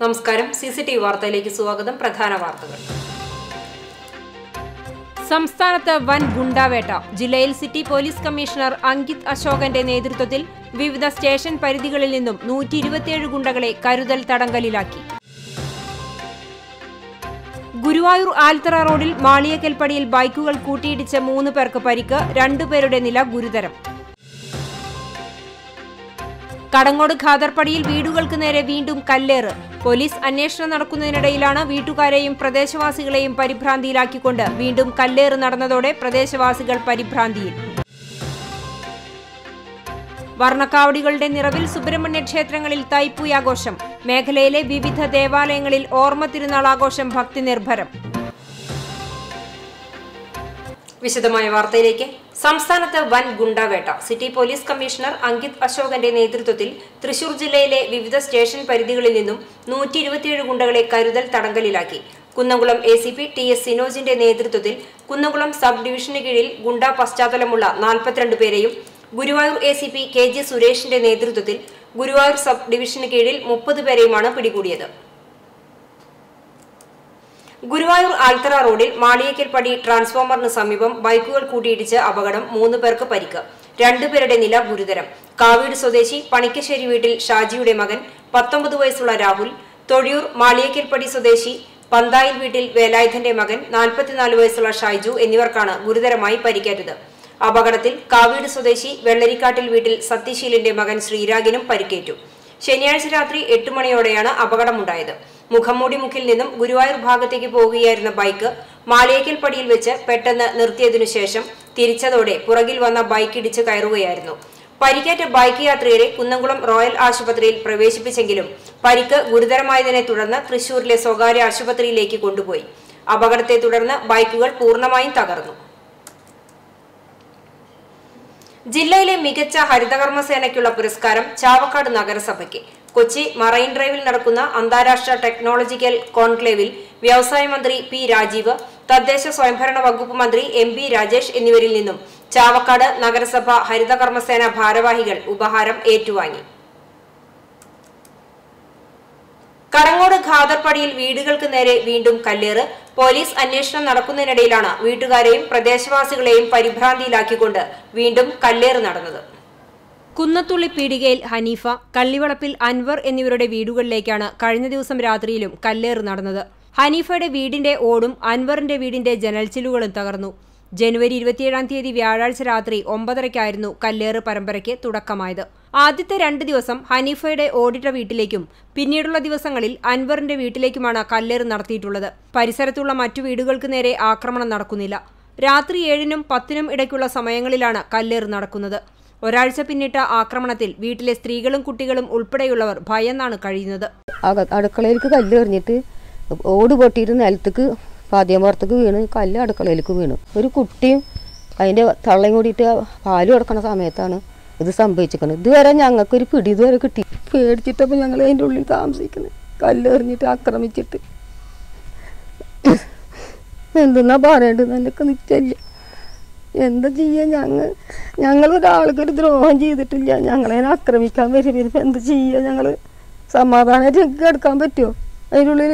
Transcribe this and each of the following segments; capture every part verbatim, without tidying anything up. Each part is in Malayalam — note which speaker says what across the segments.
Speaker 1: നമസ്കാരം. സി സി ടി വി വാർത്തയിലേക്ക് സ്വാഗതം. പ്രധാന വാർത്തകൾ. സംസ്ഥാനത്ത് വൻ ഗുണ്ടാവേട്ട. ജില്ലയിൽ സിറ്റി പോലീസ് കമ്മീഷണർ അങ്കിത് അശോകന്റെ നേതൃത്വത്തിൽ വിവിധ സ്റ്റേഷൻ പരിധികളിൽ നിന്നും നൂറ്റി ഇരുപത്തിയേഴ് ഗുണ്ടകളെ കരുതൽ തടങ്കലിലാക്കി. ഗുരുവായൂർ ആൽത്തറ റോഡിൽ മാളിയക്കൽപ്പടിയിൽ ബൈക്കുകൾ കൂട്ടിയിടിച്ച് മൂന്ന് പേർക്ക് പരിക്ക്. രണ്ടുപേരുടെ നില ഗുരുതരം. കടങ്ങോട് ഖാദർപടിയിൽ വീടുകൾക്ക് നേരെ വീണ്ടും കല്ലേറ്. പോലീസ് അന്വേഷണം നടക്കുന്നതിനിടയിലാണ് വീട്ടുകാരെയും പ്രദേശവാസികളെയും പരിഭ്രാന്തിയിലാക്കിക്കൊണ്ട് വീണ്ടും കല്ലേറ് നടന്നതോടെ പ്രദേശവാസികൾ പരിഭ്രാന്തിയിൽ. വർണ്ണക്കാവടികളുടെ നിറവിൽ സുബ്രഹ്മണ്യ ക്ഷേത്രങ്ങളിൽ തൈപ്പൂയാഘോഷം. മേഖലയിലെ വിവിധ ദേവാലയങ്ങളിൽ ഓർമ്മ തിരുനാൾ ആഘോഷം ഭക്തി നിർഭരം. വിശദമായ വാർത്തയിലേക്ക്. സംസ്ഥാനത്ത് വൻ ഗുണ്ടാവേട്ട. സിറ്റി പോലീസ് കമ്മീഷണർ അങ്കിത് അശോകന്റെ നേതൃത്വത്തിൽ തൃശൂർ ജില്ലയിലെ വിവിധ സ്റ്റേഷൻ പരിധികളിൽ നിന്നും നൂറ്റി ഇരുപത്തിയേഴ് ഗുണ്ടകളെ കരുതൽ തടങ്കലിലാക്കി. Kunnamkulam A C P T S സിനോജിന്റെ നേതൃത്വത്തിൽ കുന്നംകുളം സബ് ഡിവിഷന് കീഴിൽ ഗുണ്ടാ പശ്ചാത്തലമുള്ള നാൽപ്പത്തിരണ്ട് പേരെയും Guruvayur A C P K G സുരേഷിന്റെ നേതൃത്വത്തിൽ ഗുരുവായൂർ സബ് ഡിവിഷന് കീഴിൽ മുപ്പത് പേരെയുമാണ് പിടികൂടിയത്. ഗുരുവായൂർ ആൽത്തറ റോഡിൽ മാളിയക്കൽപ്പടി ട്രാൻസ്ഫോമറിന് സമീപം ബൈക്കുകൾ കൂട്ടിയിടിച്ച് അപകടം. മൂന്ന് പേർക്ക് പരിക്ക്. രണ്ടുപേരുടെ നില ഗുരുതരം. കാവീട് സ്വദേശി പണിക്കശ്ശേരി വീട്ടിൽ ഷാജിയുടെ മകൻ പത്തൊമ്പത് വയസ്സുള്ള രാഹുൽ, തൊഴിയൂർ മാളിയക്കൽപ്പടി സ്വദേശി പന്തായിൽ വീട്ടിൽ വേലായുധന്റെ മകൻ നാൽപ്പത്തിനാല് വയസ്സുള്ള ഷൈജു എന്നിവർക്കാണ് ഗുരുതരമായി പരിക്കേറ്റത്. അപകടത്തിൽ കാവീട് സ്വദേശി വെള്ളരിക്കാട്ടിൽ വീട്ടിൽ സത്യശീലിന്റെ മകൻ ശ്രീരാഗിനും പരിക്കേറ്റു. ശനിയാഴ്ച രാത്രി എട്ട് മണിയോടെയാണ് അപകടമുണ്ടായത്. മുഖംമൂടി മുക്കിൽ നിന്നും ഗുരുവായൂർ ഭാഗത്തേക്ക് പോകുകയായിരുന്ന ബൈക്ക് മാളിയക്കൽപ്പടിയിൽ വെച്ച് പെട്ടെന്ന് നിർത്തിയതിനു ശേഷം തിരിച്ചതോടെ പുറകിൽ വന്ന ബൈക്ക് ഇടിച്ച് കയറുകയായിരുന്നു. പരിക്കേറ്റ ബൈക്ക് യാത്രികരെ കുന്നംകുളം റോയൽ ആശുപത്രിയിൽ പ്രവേശിപ്പിച്ചെങ്കിലും പരിക്ക് ഗുരുതരമായതിനെ തുടർന്ന് തൃശൂരിലെ സ്വകാര്യ ആശുപത്രിയിലേക്ക് കൊണ്ടുപോയി. അപകടത്തെ തുടർന്ന് ബൈക്കുകൾ പൂർണ്ണമായും തകർന്നു. ജില്ലയിലെ മികച്ച ഹരിതകർമ്മസേനയ്ക്കുള്ള പുരസ്കാരം ചാവക്കാട് നഗരസഭയ്ക്ക്. കൊച്ചി മറൈൻ ഡ്രൈവിൽ നടക്കുന്ന അന്താരാഷ്ട്ര ടെക്നോളജിക്കൽ കോൺക്ലേവിൽ വ്യവസായ മന്ത്രി പി രാജീവ്, തദ്ദേശ സ്വയംഭരണ വകുപ്പ് മന്ത്രി എം പി രാജേഷ് എന്നിവരിൽ നിന്നും ചാവക്കാട് നഗരസഭ ഹരിതകർമ്മസേന ഭാരവാഹികൾ ഉപഹാരം ഏറ്റുവാങ്ങി. കടങ്ങോട് ഖാദർപടിയിൽ വീടുകൾക്ക് നേരെ വീണ്ടും കല്ലേറ്. പോലീസ് അന്വേഷണം നടക്കുന്നതിനിടയിലാണ് വീട്ടുകാരെയും പ്രദേശവാസികളെയും പരിഭ്രാന്തിയിലാക്കിക്കൊണ്ട് വീണ്ടും കല്ലേറ് നടന്നത്. കുന്നത്തുള്ളി പീടികയിൽ ഹനീഫ, കള്ളിവളപ്പിൽ അൻവർ എന്നിവരുടെ വീടുകളിലേക്കാണ് കഴിഞ്ഞ ദിവസം രാത്രിയിലും കല്ലേറ് നടന്നത്. ഹനീഫയുടെ വീടിന്റെ ഓടും അൻവറിന്റെ വീടിന്റെ ജനൽച്ചില്ലുകളും തകർന്നു. ജനുവരി ഇരുപത്തിയേഴാം തീയതി വ്യാഴാഴ്ച രാത്രി ഒമ്പതരയ്ക്കായിരുന്നു കല്ലേറ് പരമ്പരയ്ക്ക് തുടക്കമായത്. ആദ്യത്തെ രണ്ട് ദിവസം ഹനീഫയുടെ ഓടിട്ട വീട്ടിലേക്കും പിന്നീടുള്ള ദിവസങ്ങളിൽ അൻവറിന്റെ വീട്ടിലേക്കുമാണ് കല്ലേറ് നടത്തിയിട്ടുള്ളത്. പരിസരത്തുള്ള മറ്റു വീടുകൾക്ക് നേരെ ആക്രമണം നടക്കുന്നില്ല. രാത്രി ഏഴിനും പത്തിനും ഇടയ്ക്കുള്ള സമയങ്ങളിലാണ് കല്ലേറ് നടക്കുന്നത്. ഒരാഴ്ച പിന്നിട്ട ആക്രമണത്തിൽ വീട്ടിലെ സ്ത്രീകളും കുട്ടികളും ഉൾപ്പെടെയുള്ളവർ ഭയന്നാണ് കഴിയുന്നത്.
Speaker 2: അടുക്കളയിലേക്ക് കല്ലെറിഞ്ഞിട്ട് ഓട് പൊട്ടിയിട്ട് നിലത്തേക്ക് പാദ്യമോർത്തേക്ക് വീണ് കല്ല് അടുക്കളയിലേക്ക് വീണു. ഒരു കുട്ടിയും അതിൻ്റെ തള്ളയും കൂടിയിട്ട് പാല് കൊടുക്കുന്ന സമയത്താണ് ഇത് സംഭവിച്ചിരിക്കുന്നത്. ഇതുവരെ ഞങ്ങൾക്കൊരു പിടി ഇതുവരെ കിട്ടി. പേടിച്ചിട്ടപ്പോൾ ഞങ്ങൾ അതിൻ്റെ ഉള്ളിൽ താമസിക്കുന്നത്. കല്ലെറിഞ്ഞിട്ട് ആക്രമിച്ചിട്ട് എന്തെന്നാ പറയേണ്ടത് എനിക്ക് നിശ്ചയില്ല. എന്താ ചെയ്യുക? ഞങ്ങൾ ഞങ്ങളൊരാൾക്കൊരു ദ്രോഹം ചെയ്തിട്ടില്ല. ഞങ്ങളതിനെ ആക്രമിക്കാൻ വരും. വരുമ്പോൾ എന്താ ചെയ്യുക? ഞങ്ങൾ സമാധാനമായിട്ട് ഞങ്ങൾക്ക് എടുക്കാൻ പറ്റുമോ? അതിൻ്റെ ഉള്ളിൽ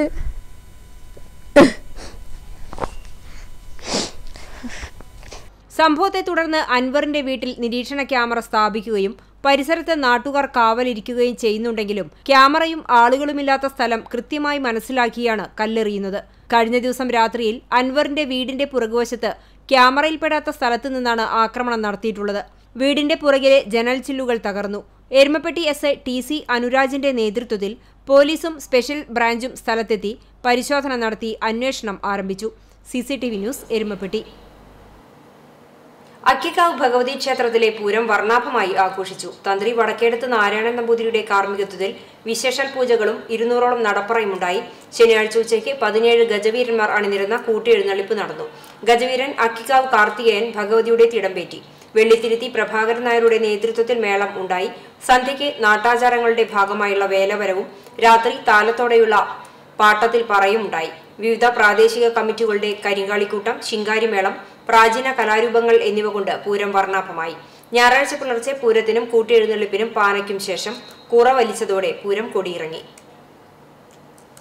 Speaker 1: സംഭവത്തെ തുടർന്ന് അൻവറിന്റെ വീട്ടിൽ നിരീക്ഷണ ക്യാമറ സ്ഥാപിക്കുകയും പരിസരത്ത് നാട്ടുകാർ കാവലിരിക്കുകയും ചെയ്യുന്നുണ്ടെങ്കിലും ക്യാമറയും ആളുകളുമില്ലാത്ത സ്ഥലം കൃത്യമായി മനസ്സിലാക്കിയാണ് കല്ലെറിയുന്നത്. കഴിഞ്ഞ ദിവസം രാത്രിയിൽ അൻവറിന്റെ വീടിന്റെ പുറകുവശത്ത് ക്യാമറയിൽപ്പെടാത്ത സ്ഥലത്തു നിന്നാണ് ആക്രമണം നടത്തിയിട്ടുള്ളത്. വീടിന്റെ പുറകിലെ ജനൽ ചില്ലുകൾ തകർന്നു. Erumapetty S I T C അനുരാജിന്റെ നേതൃത്വത്തിൽ പോലീസും സ്പെഷ്യൽ ബ്രാഞ്ചും സ്ഥലത്തെത്തി പരിശോധന നടത്തി അന്വേഷണം ആരംഭിച്ചു. C C T V news, Erumapetty. Akkikkavu Bhagavathi ക്ഷേത്രത്തിലെ പൂരം വർണ്ണാഭമായി ആഘോഷിച്ചു. തന്ത്രി വടക്കേടത്ത് നാരായണൻ നമ്പൂതിരിയുടെ കാർമ്മികത്വത്തിൽ വിശേഷാൽ പൂജകളും ഇരുന്നൂറോളം നടപ്പറയുമുണ്ടായി. ശനിയാഴ്ച ഉച്ചയ്ക്ക് പതിനേഴ് ഗജവീരന്മാർ അണിനിരുന്ന കൂട്ടിയെഴുന്നള്ളിപ്പ് നടന്നു. ഗജവീരൻ അക്കിക്കാവ് കാർത്തികേയൻ ഭഗവതിയുടെ തിടമ്പേറ്റി. വെള്ളിത്തിരുത്തി പ്രഭാകരൻ നായരുടെ നേതൃത്വത്തിൽ മേളം ഉണ്ടായി. സന്ധ്യയ്ക്ക് നാട്ടാചാരങ്ങളുടെ ഭാഗമായുള്ള വേലവരവും രാത്രി താലത്തോടെയുള്ള പാട്ടത്തിൽ പറയുമുണ്ടായി. വിവിധ പ്രാദേശിക കമ്മിറ്റികളുടെ കരിങ്കാളിക്കൂട്ടം, ശിങ്കാരിമേളം, പ്രാചീന കലാരൂപങ്ങൾ എന്നിവ കൊണ്ട് പൂരം വർണ്ണാഭമായി. ഞായറാഴ്ച പുലർച്ചെ പൂരത്തിനും കൂട്ടിയെഴുന്നള്ളിപ്പിനും പാനയ്ക്കും ശേഷം കുറ വലിച്ചതോടെ പൂരം കൊടിയിറങ്ങി.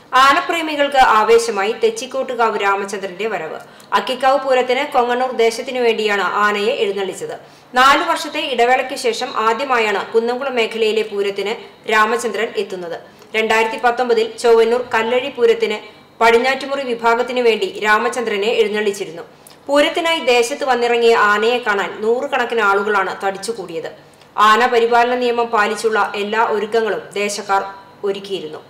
Speaker 1: ആനപ്രേമികൾക്ക് ആവേശമായി തെച്ചിക്കോട്ടുകാവ് രാമചന്ദ്രന്റെ വരവ്. അക്കിക്കാവ് പൂരത്തിന് കൊങ്ങണ്ണൂർ ദേശത്തിനു വേണ്ടിയാണ് ആനയെ എഴുന്നള്ളിച്ചത്. നാലു വർഷത്തെ ഇടവേളയ്ക്ക് ശേഷം ആദ്യമായാണ് കുന്നംകുളം മേഖലയിലെ പൂരത്തിന് രാമചന്ദ്രൻ എത്തുന്നത്. രണ്ടായിരത്തി പത്തൊമ്പതിൽ ചൊവ്വന്നൂർ കല്ലഴി പൂരത്തിന് പടിഞ്ഞാറ്റുമുറി വിഭാഗത്തിനു വേണ്ടി രാമചന്ദ്രനെ എഴുന്നള്ളിച്ചിരുന്നു. പൂരത്തിനായി ദേശത്ത് വന്നിറങ്ങിയ ആനയെ കാണാൻ നൂറുകണക്കിന് ആളുകളാണ് തടിച്ചുകൂടിയത്. ആന പരിപാലന നിയമം പാലിച്ചുള്ള എല്ലാ ഒരുക്കങ്ങളും ദേശക്കാർ ഒരുക്കിയിരുന്നു.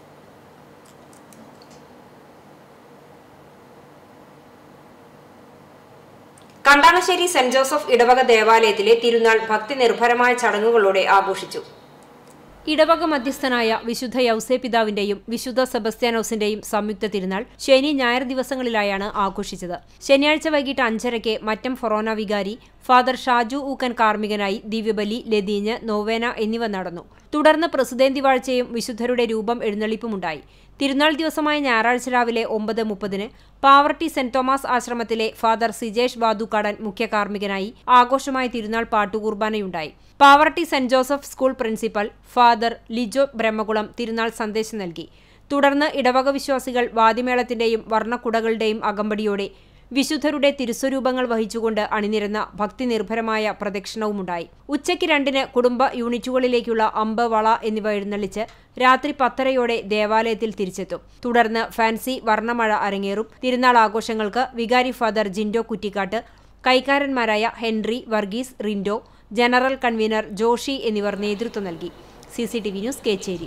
Speaker 1: കണ്ടാണശ്ശേരി സെന്റ് ജോസഫ് ഇടവക ദേവാലയത്തിലെ തിരുനാൾ ഭക്തി നിർഭരമായ ചടങ്ങുകളോടെ ആഘോഷിച്ചു. ഇടവക മധ്യസ്ഥനായ വിശുദ്ധ യൗസേപിതാവിന്റെയും വിശുദ്ധ സെബസ്ത്യാനോസിന്റെയും സംയുക്ത തിരുനാൾ ശനി ഞായർ ദിവസങ്ങളിലായാണ് ആഘോഷിച്ചത്. ശനിയാഴ്ച വൈകിട്ട് അഞ്ചരയ്ക്ക് മറ്റം ഫൊറോന വികാരി ഫാദർ ഷാജു ഊക്കൻ കാർമ്മികനായി ദിവ്യബലി, ലതീഞ്ഞ്, നോവേന എന്നിവ നടന്നു. തുടർന്ന് പ്രസിദ്ധേന്തി വാഴ്ചയും വിശുദ്ധരുടെ രൂപം എഴുന്നള്ളിപ്പുമുണ്ടായി. തിരുനാൾ ദിവസമായ ഞായറാഴ്ച രാവിലെ ഒമ്പത് മുപ്പതിന് പാവർട്ടി സെന്റ് തോമസ് ആശ്രമത്തിലെ ഫാദർ സിജേഷ് വാതുക്കാടൻ മുഖ്യ കാർമ്മികനായി ആഘോഷമായ തിരുനാൾ പാട്ടുകുർബാനയുണ്ടായി. Pavaratty saint Joseph school principal father Lijo Brahmakulam തിരുനാൾ സന്ദേശം നൽകി. തുടർന്ന് ഇടവക വിശ്വാസികൾ വാദ്യമേളത്തിന്റെയും വർണ്ണക്കുടകളുടെയും അകമ്പടിയോടെ വിശുദ്ധരുടെ തിരുസ്വരൂപങ്ങൾ വഹിച്ചുകൊണ്ട് അണിനിരന്ന ഭക്തി നിർഭരമായ പ്രദക്ഷിണവുമുണ്ടായി. ഉച്ചയ്ക്ക് രണ്ടിന് കുടുംബ യൂണിറ്റുകളിലേക്കുള്ള അമ്പ്, വള എന്നിവ എഴുന്നള്ളിച്ച് രാത്രി പത്തരയോടെ ദേവാലയത്തിൽ തിരിച്ചെത്തും. തുടർന്ന് ഫാൻസി വർണ്ണമഴ അരങ്ങേറും. തിരുനാൾ ആഘോഷങ്ങൾക്ക് വികാരി ഫാദർ ജിൻഡോ കുറ്റിക്കാട്ട്, കൈക്കാരന്മാരായ ഹെൻറി, വർഗീസ്, റിൻഡോ, ജനറൽ കൺവീനർ ജോഷി എന്നിവർ നേതൃത്വം നൽകി. C C T V news Kechery.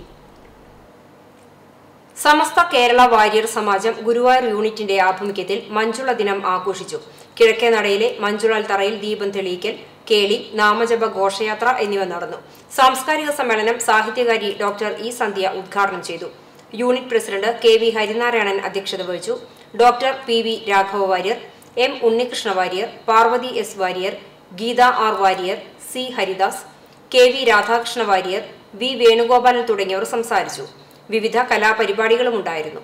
Speaker 1: Samastha Kerala Warrier Samajam Guruvayur യൂണിറ്റിന്റെ ആഭിമുഖ്യത്തിൽ മഞ്ജുള ദിനം ആഘോഷിച്ചു. കിഴക്കേ നടയിലെ മഞ്ജുളാൽ തറയിൽ ദീപം തെളിയിക്കൽ, കേളി, നാമജപ ഘോഷയാത്ര എന്നിവ നടന്നു. സാംസ്കാരിക സമ്മേളനം സാഹിത്യകാരി ഡോക്ടർ ഇ സന്ധ്യ ഉദ്ഘാടനം ചെയ്തു. Unit president K V Harinarayanan അധ്യക്ഷത വഹിച്ചു. Doctor P V Raghava Warrier, M Unnikrishna Warrier, Parvathy S Warrier, Geetha R Warrier, C Haridas, K V Radhakrishna Warrier, V Venugopalan തുടങ്ങിയവർ സംസാരിച്ചു. വിവിധ കലാപരിപാടികളും ഉണ്ടായിരുന്നു.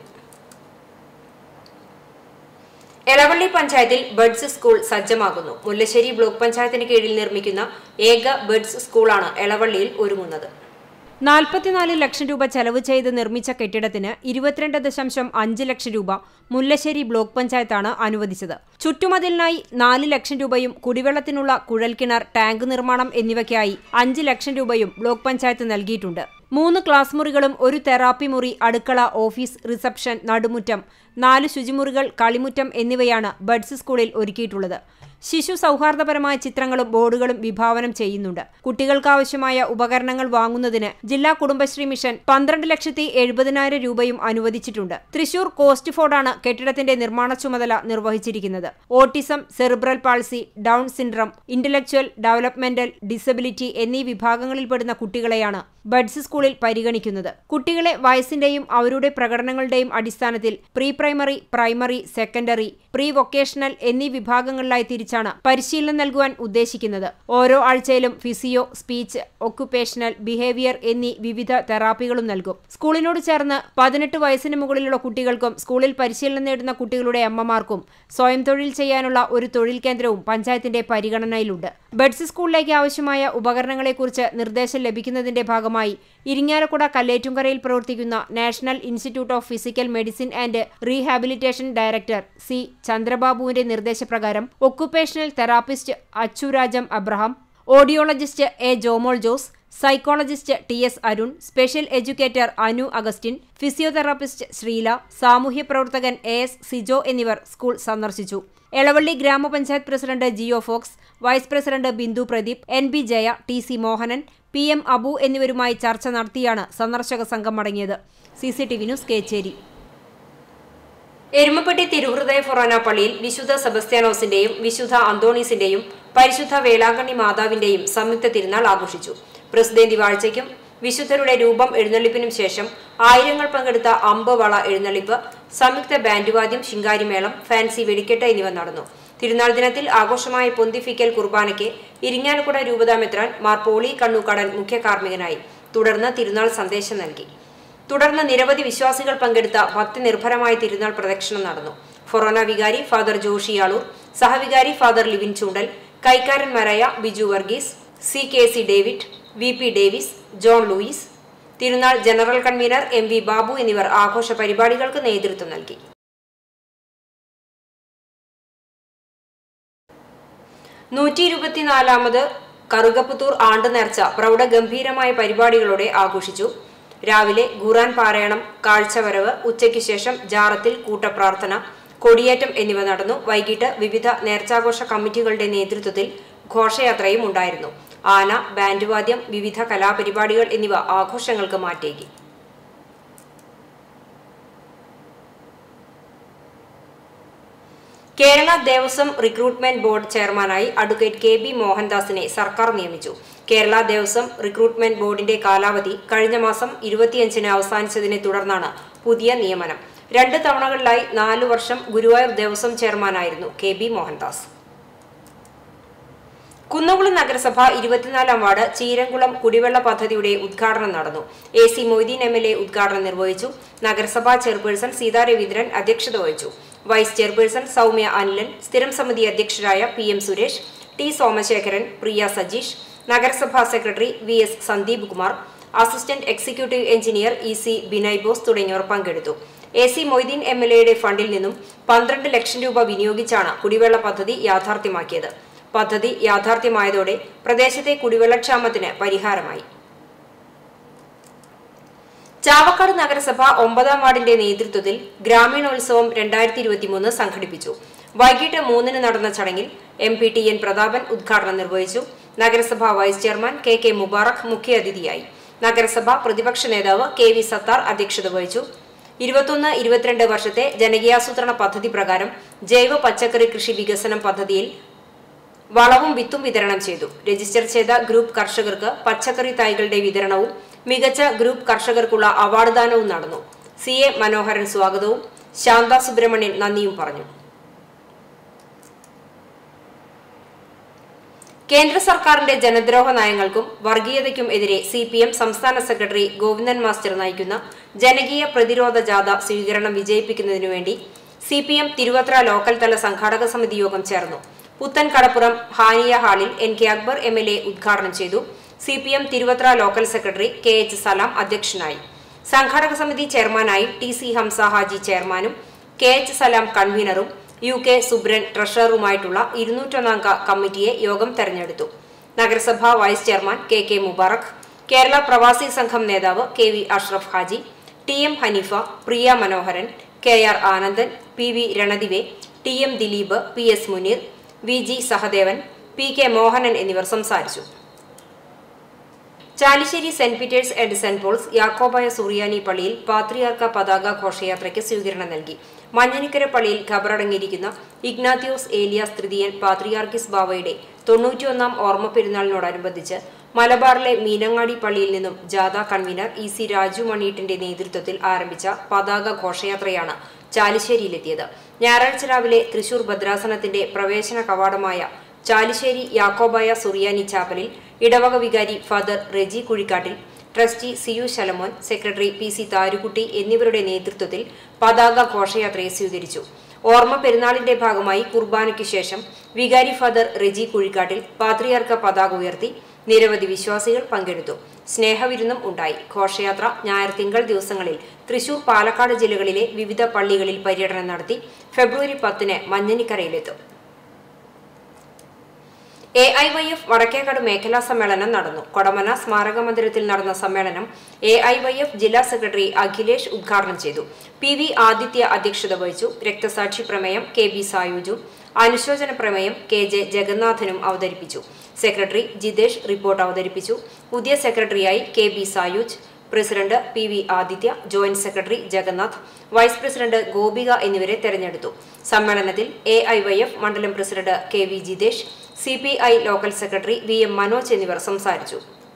Speaker 1: എളവള്ളി പഞ്ചായത്തിൽ ബഡ്സ് സ്കൂൾ സജ്ജമാകുന്നു. മുല്ലശ്ശേരി ബ്ലോക്ക് പഞ്ചായത്തിന് കീഴിൽ നിർമ്മിക്കുന്ന ഏക ബഡ്സ് സ്കൂളാണ് എളവള്ളിയിൽ ഒരുങ്ങുന്നത്. നാൽപ്പത്തിനാല് ലക്ഷം രൂപ ചെലവ് ചെയ്ത് നിർമ്മിച്ച കെട്ടിടത്തിന് ഇരുപത്തിരണ്ട് ദശാംശം അഞ്ച് ലക്ഷം രൂപ മുല്ലശ്ശേരി ബ്ലോക്ക് പഞ്ചായത്താണ് അനുവദിച്ചത്. ചുറ്റുമതിലിനായി നാല് ലക്ഷം രൂപയും കുടിവെള്ളത്തിനുള്ള കുഴൽക്കിണർ, ടാങ്ക് നിർമ്മാണം എന്നിവയ്ക്കായി അഞ്ച് ലക്ഷം രൂപയും ബ്ലോക്ക് പഞ്ചായത്ത് നൽകിയിട്ടുണ്ട്. മൂന്ന് ക്ലാസ് മുറികളും ഒരു തെറാപ്പി മുറി, അടുക്കള, ഓഫീസ്, റിസപ്ഷൻ, നടുമുറ്റം, നാല് ശുചിമുറികൾ, കളിമുറ്റം എന്നിവയാണ് ബഡ്സ് സ്കൂളിൽ ഒരുക്കിയിട്ടുള്ളത്. ശിശു സൗഹാർദ്ദപരമായ ചിത്രങ്ങളും ബോർഡുകളും വിഭാവനം ചെയ്യുന്നുണ്ട്. കുട്ടികൾക്കാവശ്യമായ ഉപകരണങ്ങൾ വാങ്ങുന്നതിന് ജില്ലാ കുടുംബശ്രീ മിഷൻ പന്ത്രണ്ട് ലക്ഷത്തി എഴുപതിനായിരം രൂപയും അനുവദിച്ചിട്ടുണ്ട്. തൃശൂർ കോസ്റ്റ് ഫോർഡാണ് കെട്ടിടത്തിന്റെ നിർമ്മാണ ചുമതല നിർവഹിച്ചിരിക്കുന്നത്. Autism, cerebral palsy, Down syndrome, intellectual developmental disability എന്നീ വിഭാഗങ്ങളിൽപ്പെടുന്ന കുട്ടികളെയാണ് ബഡ്സ് സ്കൂളിൽ പരിഗണിക്കുന്നത്. കുട്ടികളെ വയസ്സിന്റെയും അവരുടെ പ്രകടനങ്ങളുടെയും അടിസ്ഥാനത്തിൽ pre primary, primary, secondary, pre vocational എന്നീ വിഭാഗങ്ങളിലായി തിരിച്ചാണ് പരിശീലനം നൽകുവാൻ ഉദ്ദേശിക്കുന്നത്. ഓരോ ആഴ്ചയിലും ഫിസിയോ, സ്പീച്ച്, ഒക്യുപേഷണൽ, ബിഹേവിയർ എന്നീ വിവിധ തെറാപ്പികളും നൽകും. സ്കൂളിനോട് ചേർന്ന് പതിനെട്ട് വയസ്സിന് മുകളിലുള്ള കുട്ടികൾക്കും സ്കൂളിൽ പരിശീലനം നേടുന്ന കുട്ടികളുടെ അമ്മമാർക്കും സ്വയം തൊഴിൽ ചെയ്യാനുള്ള ഒരു തൊഴിൽ കേന്ദ്രവും പഞ്ചായത്തിന്റെ പരിഗണനയിലുണ്ട്. ബഡ്സ് സ്കൂളിലേക്ക് ആവശ്യമായ ഉപകരണങ്ങളെക്കുറിച്ച് നിർദ്ദേശം ലഭിക്കുന്നതിന്റെ ഭാഗമായി ഇരിങ്ങാലക്കുട കല്ലേറ്റുംകരയിൽ പ്രവർത്തിക്കുന്ന national institute of physical medicine and rehabilitation director C ചന്ദ്രബാബുവിന്റെ നിർദ്ദേശപ്രകാരം occupational therapist Achurajam Abraham, audiologist A Jomol Jose, psychologist T S Arun, special educator Anu Augustine, physiotherapist Sreela, സാമൂഹ്യ പ്രവർത്തകൻ എ എസ് സിജോ എന്നിവർ സ്കൂൾ സന്ദർശിച്ചു. എളവള്ളി ഗ്രാമപഞ്ചായത്ത് president Jio Fox, vice president Bindu Pradeep, N B Jaya, T C Mohanan, P M Abu എന്നിവരുമായി ചർച്ച നടത്തിയാണ് സന്ദർശക സംഘം മടങ്ങിയത്. C C T V news Kechery. Erumappetty തിരുഹൃദയ ഫൊറോന പള്ളിയിൽ വിശുദ്ധ സെബസ്ത്യാനോസിന്റെയും വിശുദ്ധ അന്തോണീസിന്റെയും പരിശുദ്ധ വേളാങ്കണ്ണി മാതാവിന്റെയും സംയുക്ത തിരുനാൾ ആഘോഷിച്ചു. പ്രസിദ്ധേന്തി വാഴ്ചയ്ക്കും വിശുദ്ധരുടെ രൂപം എഴുന്നള്ളിപ്പിനും ശേഷം ആയിരങ്ങൾ പങ്കെടുത്ത അമ്പ്, വള എഴുന്നള്ളിപ്പ്, സംയുക്ത ബാൻഡുവാദ്യം, ശിങ്കാരിമേളം, ഫാൻസി വെടിക്കെട്ട് എന്നിവ നടന്നു. തിരുനാൾ ദിനത്തിൽ ആഘോഷമായ പൊന്തിഫിക്കൽ കുർബാനയ്ക്ക് ഇരിങ്ങാലക്കുട രൂപതാമെത്രാൻ മാർ പോളി കണ്ണൂക്കാടൻ മുഖ്യ കാർമ്മികനായി. തുടർന്ന് തിരുനാൾ സന്ദേശം നൽകി. തുടർന്ന് നിരവധി വിശ്വാസികൾ പങ്കെടുത്ത ഭക്തി നിർഭരമായ തിരുനാൾ പ്രദക്ഷിണം നടന്നു. ഫൊറോന വികാരി ഫാദർ ജോഷി ആളൂർ, സഹവികാരി ഫാദർ ലിവിൻ ചൂണ്ടൽ, കൈക്കാരന്മാരായ Biju Varghese, C K C David, V P Davis, John Louis, തിരുനാൾ general convener M V Babu എന്നിവർ ആഘോഷ പരിപാടികൾക്ക് നേതൃത്വം നൽകി. നൂറ്റി ഇരുപത്തിനാലാമത് കറുകപ്പുത്തൂർ ആണ്ട് നേർച്ച പ്രൗഢഗംഭീരമായ പരിപാടികളോടെ ആഘോഷിച്ചു. രാവിലെ ഖുർആൻ പാരായണം, കാഴ്ചവരവ്, ഉച്ചയ്ക്ക് ശേഷം ജാറത്തിൽ കൂട്ടപ്രാർത്ഥന, കൊടിയേറ്റം എന്നിവ നടന്നു. വൈകിട്ട് വിവിധ നേർച്ചാഘോഷ കമ്മിറ്റികളുടെ നേതൃത്വത്തിൽ ഘോഷയാത്രയും ഉണ്ടായിരുന്നു. ആന, ബാൻഡ് വാദ്യം, വിവിധ കലാപരിപാടികൾ എന്നിവ ആഘോഷങ്ങൾക്ക് മാറ്റേകി. കേരള ദേവസ്വം റിക്രൂട്ട്മെന്റ് ബോർഡ് ചെയർമാനായി അഡ്വക്കേറ്റ് കെ ബി മോഹൻദാസിനെ സർക്കാർ നിയമിച്ചു. കേരള ദേവസ്വം റിക്രൂട്ട്മെന്റ് ബോർഡിന്റെ കാലാവധി കഴിഞ്ഞ മാസം ഇരുപത്തിയഞ്ചിന് അവസാനിച്ചതിനെ തുടർന്നാണ് പുതിയ നിയമനം. രണ്ട് തവണകളിലായി നാലു വർഷം ഗുരുവായൂർ ദേവസ്വം ചെയർമാനായിരുന്നു കെ ബി മോഹൻദാസ്. കുന്നംകുളം നഗരസഭ ഇരുപത്തിനാലാം വാർഡ് ചീരംകുളം കുടിവെള്ള പദ്ധതിയുടെ ഉദ്ഘാടനം നടന്നു. A C Moideen M L A ഉദ്ഘാടനം നിർവഹിച്ചു. നഗരസഭാ ചെയർപേഴ്സൺ സീതാ രവീന്ദ്രൻ അധ്യക്ഷത വഹിച്ചു. വൈസ് ചെയർപേഴ്സൺ സൗമ്യ അനിലൻ, സ്ഥിരം സമിതി അധ്യക്ഷരായ P M Suresh, T Somasekharan, Priya Sajeesh, നഗരസഭാ secretary V S Sandeep Kumar, assistant executive engineer E C Binay Bose തുടങ്ങിയവർ പങ്കെടുത്തു. A C Moideen M L എയുടെ ഫണ്ടിൽ നിന്നും പന്ത്രണ്ട് ലക്ഷം രൂപ വിനിയോഗിച്ചാണ് കുടിവെള്ള പദ്ധതി യാഥാർത്ഥ്യമാക്കിയത്. പദ്ധതി യാഥാർത്ഥ്യമായതോടെ പ്രദേശത്തെ കുടിവെള്ളക്ഷാമത്തിന് പരിഹാരമായി. ചാവക്കാട് നഗരസഭ ഒമ്പതാം വാർഡിന്റെ നേതൃത്വത്തിൽ ഗ്രാമീണോത്സവം രണ്ടായിരത്തി ഇരുപത്തിമൂന്ന് സംഘടിപ്പിച്ചു. വൈകിട്ട് മൂന്നിന് നടന്ന ചടങ്ങിൽ M P T N Prathapan ഉദ്ഘാടനം നിർവഹിച്ചു. നഗരസഭ vice chairman K K Mubarak മുഖ്യാതിഥിയായി. നഗരസഭ പ്രതിപക്ഷ നേതാവ് കെ വി സത്താർ അധ്യക്ഷത വഹിച്ചു. ഇരുപത്തൊന്ന് ഇരുപത്തിരണ്ട് വർഷത്തെ ജനകീയാസൂത്രണ പദ്ധതി പ്രകാരം ജൈവ പച്ചക്കറി കൃഷി വികസനം പദ്ധതിയിൽ വളവും വിത്തും വിതരണം ചെയ്തു. രജിസ്റ്റർ ചെയ്ത ഗ്രൂപ്പ് കർഷകർക്ക് പച്ചക്കറി തൈകളുടെ വിതരണവും മികച്ച ഗ്രൂപ്പ് കർഷകർക്കുള്ള അവാർഡ് ദാനവും നടന്നു. സി എ മനോഹരൻ സ്വാഗതവും ശാന്ത സുബ്രഹ്മണ്യൻ നന്ദിയും പറഞ്ഞു. കേന്ദ്ര സർക്കാരിന്റെ ജനദ്രോഹ നയങ്ങൾക്കും വർഗീയതയ്ക്കും എതിരെ സി പി എം സംസ്ഥാന സെക്രട്ടറി ഗോവിന്ദൻ മാസ്റ്റർ നയിക്കുന്ന ജനകീയ പ്രതിരോധ ജാഥ സ്വീകരണം വിജയിപ്പിക്കുന്നതിനുവേണ്ടി C P M Thiruvathra local തല സംഘാടക സമിതി യോഗം ചേർന്നു. പുത്തൻ കടപ്പുറം ഹാനിയ ഹാളിൽ N K Akbar M L A ഉദ്ഘാടനം ചെയ്തു. C P M Thiruvathra local secretary K H Salam അധ്യക്ഷനായി. സംഘാടക സമിതി ചെയർമാനായി ടി സി ഹംസ ഹാജി ചെയർമാനും കെ എച്ച് സലാം കൺവീനറും യു കെ സുബ്രൻ ട്രഷററുമായിട്ടുള്ള ഇരുന്നൂറ്റൊന്നംഗ കമ്മിറ്റിയെ യോഗം തെരഞ്ഞെടുത്തു. നഗരസഭാ vice chairman K K Mubarak, Kerala Pravasi Sangham നേതാവ് K V Ashraf Haji, T M Haneefa, Priya Manoharan, K R Anandan, P V Ranadive, T M Dileep, P S Muneer, V G Sahadevan, P K Mohanan എന്നിവർ സംസാരിച്ചു. Chalissery saint Peter's and saint Paul's Yakobaya Suriyani പള്ളിയിൽ പാത്രിയാർക്ക പതാക ഘോഷയാത്രയ്ക്ക് സ്വീകരണം നൽകി. മഞ്ഞനിക്കര പള്ളിയിൽ ഖബറടങ്ങിയിരിക്കുന്ന ഇഗ്നാത്യോസ് ഏലിയാസ് തൃതീയൻ പാത്രിയാർക്കിസ് ബാവയുടെ തൊണ്ണൂറ്റിയൊന്നാം ഓർമ്മ പെരുന്നാളിനോടനുബന്ധിച്ച് മലബാറിലെ മീനങ്ങാടി പള്ളിയിൽ നിന്നും ജാഥ കൺവീനർ ഇ സി രാജു മണീട്ടിന്റെ നേതൃത്വത്തിൽ ആരംഭിച്ച പതാക ഘോഷയാത്രയാണ് ചാലിശ്ശേരിയിലെത്തിയത്. ഞായറാഴ്ച രാവിലെ തൃശൂർ ഭദ്രാസനത്തിന്റെ പ്രവേശന കവാടമായ ചാലിശ്ശേരി യാക്കോബായ സുറിയാനി ചാപ്പലിൽ ഇടവക വികാരി father Reji Kuzhikkattil, trustee C U Shalamon, secretary P C Tharukutty എന്നിവരുടെ നേതൃത്വത്തിൽ പതാക ഘോഷയാത്രയെ സ്വീകരിച്ചു. ഓർമ്മ പെരുന്നാളിന്റെ ഭാഗമായി കുർബാനയ്ക്ക് ശേഷം വികാരി ഫാദർ റെജി കുഴിക്കാട്ടിൽ പാത്രിയാർക്ക പതാക ഉയർത്തി. നിരവധി വിശ്വാസികൾ പങ്കെടുത്തു. സ്നേഹവിരുന്നും ഉണ്ടായി. ഘോഷയാത്ര ഞായർ തിങ്കൾ ദിവസങ്ങളിൽ തൃശൂർ, പാലക്കാട് ജില്ലകളിലെ വിവിധ പള്ളികളിൽ പര്യടനം നടത്തി ഫെബ്രുവരി പത്തിന് മഞ്ഞനിക്കരയിലെത്തും. A I Y F Vadakkekad മേഖലാ സമ്മേളനം നടന്നു. കൊടമന സ്മാരക മന്ദിരത്തിൽ നടന്ന സമ്മേളനം എ ഐ വൈ എഫ് ജില്ലാ സെക്രട്ടറി അഖിലേഷ് ഉദ്ഘാടനം ചെയ്തു. പി വി ആദിത്യ അധ്യക്ഷത വഹിച്ചു. രക്തസാക്ഷി പ്രമേയം കെ ബി സായൂജും അനുശോചന പ്രമേയം കെ ജെ ജഗന്നാഥനും അവതരിപ്പിച്ചു. സെക്രട്ടറി ജിതേഷ് റിപ്പോർട്ട് അവതരിപ്പിച്ചു. പുതിയ സെക്രട്ടറിയായി K B Sayooj, president P V Adithya, joint secretary Jagannath, vice president Gopika എന്നിവരെ തെരഞ്ഞെടുത്തു. സമ്മേളനത്തിൽ എ ഐ വൈ എഫ് മണ്ഡലം president K V Jithesh, C P I local secretary V M Manoj എന്നിവർ സംസാരിച്ചു.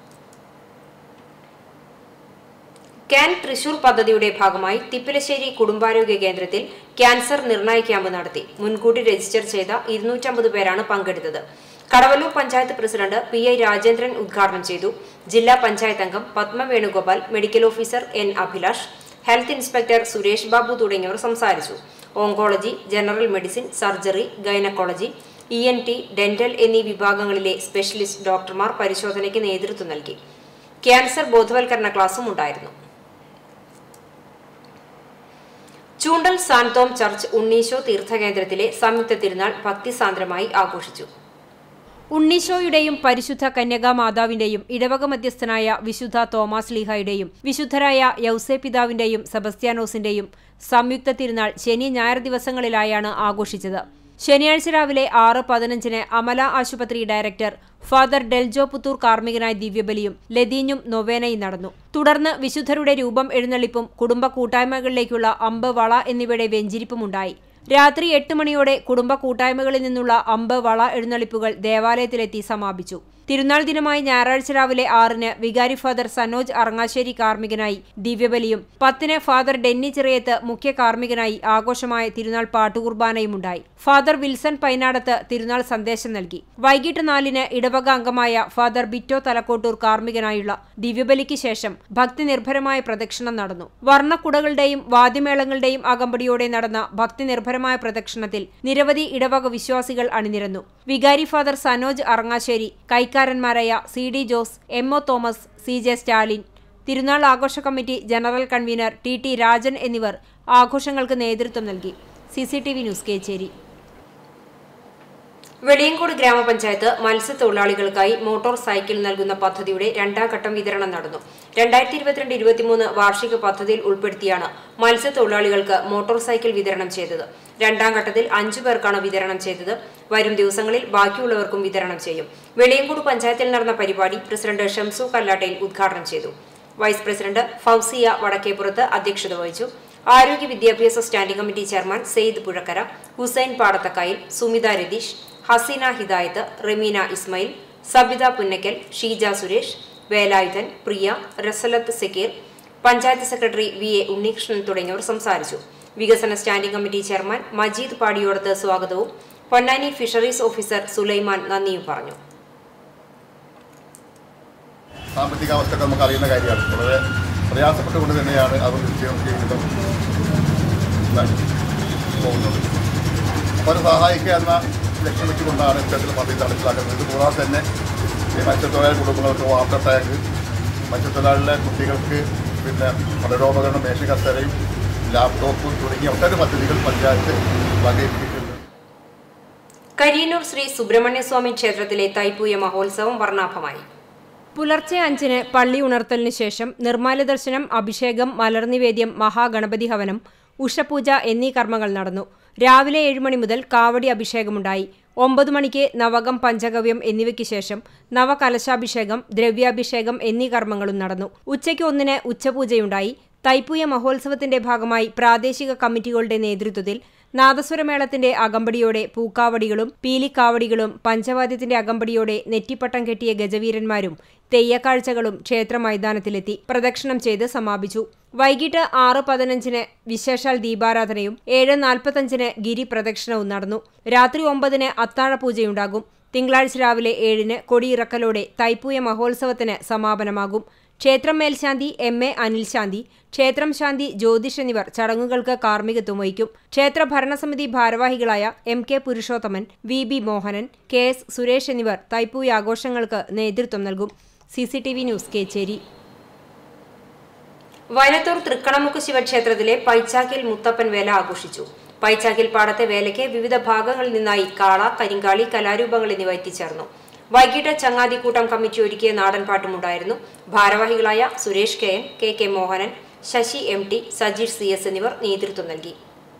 Speaker 1: ക്യാൻ തൃശൂർ പദ്ധതിയുടെ ഭാഗമായി തിപ്പിലശ്ശേരി കുടുംബാരോഗ്യ കേന്ദ്രത്തിൽ ക്യാൻസർ നിർണയ ക്യാമ്പ് നടത്തി. മുൻകൂട്ടി രജിസ്റ്റർ ചെയ്ത ഇരുന്നൂറ്റമ്പത് പേരാണ് പങ്കെടുത്തത്. Kadavallur panchayat president P I Rajendran ഉദ്ഘാടനം ചെയ്തു. ജില്ലാ പഞ്ചായത്ത് അംഗം Padma Venugopal, medical officer N Abhilash, health inspector Suresh Babu തുടങ്ങിയവർ സംസാരിച്ചു. Oncology, general medicine, surgery, gynaecology, E N T, dental എന്നീ വിഭാഗങ്ങളിലെ സ്പെഷ്യലിസ്റ്റ് ഡോക്ടർമാർ പരിശോധനയ്ക്ക് നേതൃത്വം നൽകി. ക്യാൻസർ ബോധവൽക്കരണ ക്ലാസും ഉണ്ടായിരുന്നു. ചൂണ്ടൽ സാന്തോം ചർച്ച് ഉണ്ണീശോ തീർത്ഥകേന്ദ്രത്തിലെ സംയുക്ത തിരുനാൾ ഭക്തിസാന്ദ്രമായി ആഘോഷിച്ചു. ഉണ്ണീശോയുടെയും പരിശുദ്ധ കന്യകാ മാതാവിന്റെയും ഇടവക മധ്യസ്ഥനായ വിശുദ്ധ തോമാസ് ലീഹായുടെയും വിശുദ്ധരായ യൗസേ പിതാവിന്റെയും സെബസ്ത്യാനോസിന്റെയും സംയുക്ത തിരുനാൾ ശനി ഞായർ ദിവസങ്ങളിലായാണ് ആഘോഷിച്ചത്. ശനിയാഴ്ച രാവിലെ ആറ് പതിനഞ്ചിന് അമല ആശുപത്രി ഡയറക്ടർ ഫാദർ ഡെൽജോ പുത്തൂർ കാർമ്മികനായ ദിവ്യബലിയും ലതീഞ്ഞും നൊവേനയും നടന്നു. തുടർന്ന് വിശുദ്ധരുടെ രൂപം എഴുന്നള്ളിപ്പും കുടുംബ കൂട്ടായ്മകളിലേക്കുള്ള അമ്പ്, വള എന്നിവയുടെ വെഞ്ചിരിപ്പുമുണ്ടായി. രാത്രി എട്ട് മണിയോടെ കുടുംബ കൂട്ടായ്മകളിൽ നിന്നുള്ള അമ്പ്, വള എഴുന്നള്ളിപ്പുകൾ ദേവാലയത്തിലെത്തി സമാപിച്ചു. തിരുനാൾ ദിനമായ ഞായറാഴ്ച രാവിലെ ആറിന് വികാരി ഫാദർ സനോജ് അറങ്ങാശ്ശേരി കാർമ്മികനായി ദിവ്യബലിയും പത്തിന് ഫാദർ ഡെന്നി ചിറയത്ത് മുഖ്യ കാർമ്മികനായി ആഘോഷമായ തിരുനാൾ പാട്ടുകുർബാനയുമുണ്ടായി. ഫാദർ വിൽസൺ പൈനാടത്ത് തിരുനാൾ സന്ദേശം നൽകി. വൈകിട്ട് നാലിന് ഇടവക അംഗമായ ഫാദർ ബിറ്റോ തലക്കോട്ടൂർ കാർമ്മികനായുള്ള ദിവ്യബലിക്ക് ശേഷം ഭക്തിനിർഭരമായ പ്രദക്ഷിണം നടന്നു. വർണ്ണക്കുടകളുടെയും വാദ്യമേളങ്ങളുടെയും അകമ്പടിയോടെ നടന്ന ഭക്തിനിർഭരമായ പ്രദക്ഷിണത്തിൽ നിരവധി ഇടവക വിശ്വാസികൾ അണിനിരന്നു. വികാരി ഫാദർ സനോജ് അറങ്ങാശ്ശേരി, കൈക്കാരന്മാരായ C D Jose, M O Thomas, C J Stalin, തിരുനാൾ ആഘോഷ committee general convener T T Rajan എന്നിവർ ആഘോഷങ്ങൾക്ക് നേതൃത്വം നൽകി. C C T V news Kechery. Veliyankode ഗ്രാമപഞ്ചായത്ത് മത്സ്യത്തൊഴിലാളികൾക്കായി മോട്ടോർ സൈക്കിൾ നൽകുന്ന പദ്ധതിയുടെ രണ്ടാം ഘട്ടം വിതരണം നടന്നു. രണ്ടായിരത്തി ഇരുപത്തിരണ്ട് ഇരുപത്തിമൂന്ന് വാർഷിക പദ്ധതിയിൽ ഉൾപ്പെടുത്തിയാണ് മത്സ്യത്തൊഴിലാളികൾക്ക് മോട്ടോർ സൈക്കിൾ വിതരണം ചെയ്തത്. രണ്ടാം ഘട്ടത്തിൽ അഞ്ചു പേർക്കാണ് വിതരണം ചെയ്തത്. വരും ദിവസങ്ങളിൽ ബാക്കിയുള്ളവർക്കും വിതരണം ചെയ്യും. വെളിയങ്കോട് പഞ്ചായത്തിൽ നടന്ന പരിപാടി പ്രസിഡന്റ് ഷംസു കല്ലാട്ടയിൽ ഉദ്ഘാടനം ചെയ്തു. വൈസ് പ്രസിഡന്റ് ഫൗസിയ വടക്കേപ്പുറത്ത് അധ്യക്ഷത വഹിച്ചു. ആരോഗ്യ വിദ്യാഭ്യാസ standing committee chairman Sayed Puzhakkara, Hussain Padathakkayil, Sumitha Ratheesh, Haseena Hidayath, Rameena Ismail, Sabitha Punnakkal, Sheeja Suresh, Velayudhan, Priya, Rasalath Sakkeer, panchayat secretary V A Unnikrishnan തുടങ്ങിയവർ സംസാരിച്ചു. വികസന standing committee chairman Majeed Padiyodath സ്വാഗതവും പൊന്നാനി ഫിഷറീസ് ഓഫീസർ സുലൈമാൻ നന്ദിയും പറഞ്ഞു.
Speaker 3: സാമ്പത്തിക അവസ്ഥ നമുക്ക് അറിയുന്ന കാര്യമാണ്. വളരെ പ്രയാസപ്പെട്ടുകൊണ്ട് തന്നെയാണ് അവർ ജീവിതം പോകുന്നത്. അവരെ സഹായിക്കുക എന്ന ലക്ഷ്യം വെച്ചുകൊണ്ടാണ് ഇത്തരത്തിൽ പദ്ധതി നടപ്പിലാക്കുന്നത്. ഇതുകൂടാതെ തന്നെ ഈ മത്സ്യത്തൊഴിലാളി കുടുംബങ്ങൾക്ക് വാട്ടർ ടാങ്ക്, മത്സ്യത്തൊഴിലാളിലെ കുട്ടികൾക്ക് പിന്നെ പഠനോപകരണം, മേശകസേരയും ലാപ്ടോപ്പും തുടങ്ങിയ ഒട്ടേറെ പദ്ധതികൾ പഞ്ചായത്ത് വകയിരുത്തിയിട്ടുണ്ട്.
Speaker 1: കരിയന്നൂർ ശ്രീ സുബ്രഹ്മണ്യസ്വാമി ക്ഷേത്രത്തിലെ തൈപ്പൂയ മഹോത്സവം വർണ്ണാഭമായി. പുലർച്ചെ അഞ്ചിന് പള്ളി ഉണർത്തലിന് ശേഷം നിർമ്മാല്യ ദർശനം, അഭിഷേകം, മലർനിവേദ്യം, മഹാഗണപതി ഹവനം, ഉഷപൂജ എന്നീ കർമ്മങ്ങൾ നടന്നു. രാവിലെ ഏഴുമണി മുതൽ കാവടി അഭിഷേകമുണ്ടായി. ഒമ്പത് മണിക്ക് നവകം, പഞ്ചഗവ്യം എന്നിവയ്ക്ക് ശേഷം നവകലശാഭിഷേകം, ദ്രവ്യാഭിഷേകം എന്നീ കർമ്മങ്ങളും നടന്നു. ഉച്ചയ്ക്ക് ഒന്നിന് ഉച്ചപൂജയുണ്ടായി. തൈപ്പൂയ മഹോത്സവത്തിന്റെ ഭാഗമായി പ്രാദേശിക കമ്മിറ്റികളുടെ നേതൃത്വത്തിൽ നാദസ്വരമേളത്തിന്റെ അകമ്പടിയോടെ പൂക്കാവടികളും പീലിക്കാവടികളും പഞ്ചവാദ്യത്തിന്റെ അകമ്പടിയോടെ നെറ്റിപ്പട്ടം കെട്ടിയ ഗജവീരന്മാരും തെയ്യക്കാഴ്ചകളും ക്ഷേത്ര മൈതാനത്തിലെത്തി പ്രദക്ഷിണം ചെയ്ത് സമാപിച്ചു. വൈകിട്ട് ആറ് പതിനഞ്ചിന് വിശേഷാൽ ദീപാരാധനയും ഏഴ് നാൽപ്പത്തഞ്ചിന് ഗിരി പ്രദക്ഷിണവും നടന്നു. രാത്രി ഒമ്പതിന് അത്താഴപൂജയുണ്ടാകും. തിങ്കളാഴ്ച രാവിലെ ഏഴിന് കൊടിയിറക്കലോടെ തൈപ്പൂയ മഹോത്സവത്തിന് സമാപനമാകും. ക്ഷേത്രം മേൽശാന്തി എം എ അനിൽ ശാന്തി, ക്ഷേത്രം ശാന്തി ജ്യോതിഷ് എന്നിവർ ചടങ്ങുകൾക്ക് കാർമ്മികത്വം വഹിക്കും. ക്ഷേത്ര ഭരണസമിതി ഭാരവാഹികളായ M K Purushothaman, V B Mohanan, K S Suresh എന്നിവർ തൈപ്പൂയ ആഘോഷങ്ങൾക്ക് നേതൃത്വം നൽകും. C C T V news Kechery. Vayalathur Thrikkanamukku ശിവക്ഷേത്രത്തിലെ പൈച്ചാക്കിൽ മുത്തപ്പൻ വേല ആഘോഷിച്ചു. പൈച്ചാക്കിൽ പാടത്തെ വേലയ്ക്ക് വിവിധ ഭാഗങ്ങളിൽ നിന്നായി കാള, കരിങ്കാളി, കലാരൂപങ്ങൾ എന്നിവ എത്തിച്ചേർന്നു. വൈകിട്ട് ചങ്ങാതിക്കൂട്ടം കമ്മിറ്റി ഒരുക്കിയ നാടൻപാട്ടുമുണ്ടായിരുന്നു. ഭാരവാഹികളായ Suresh K N, K K Mohanan, Sasi M T, Sajeesh C S എന്നിവർ നേതൃത്വം നൽകി.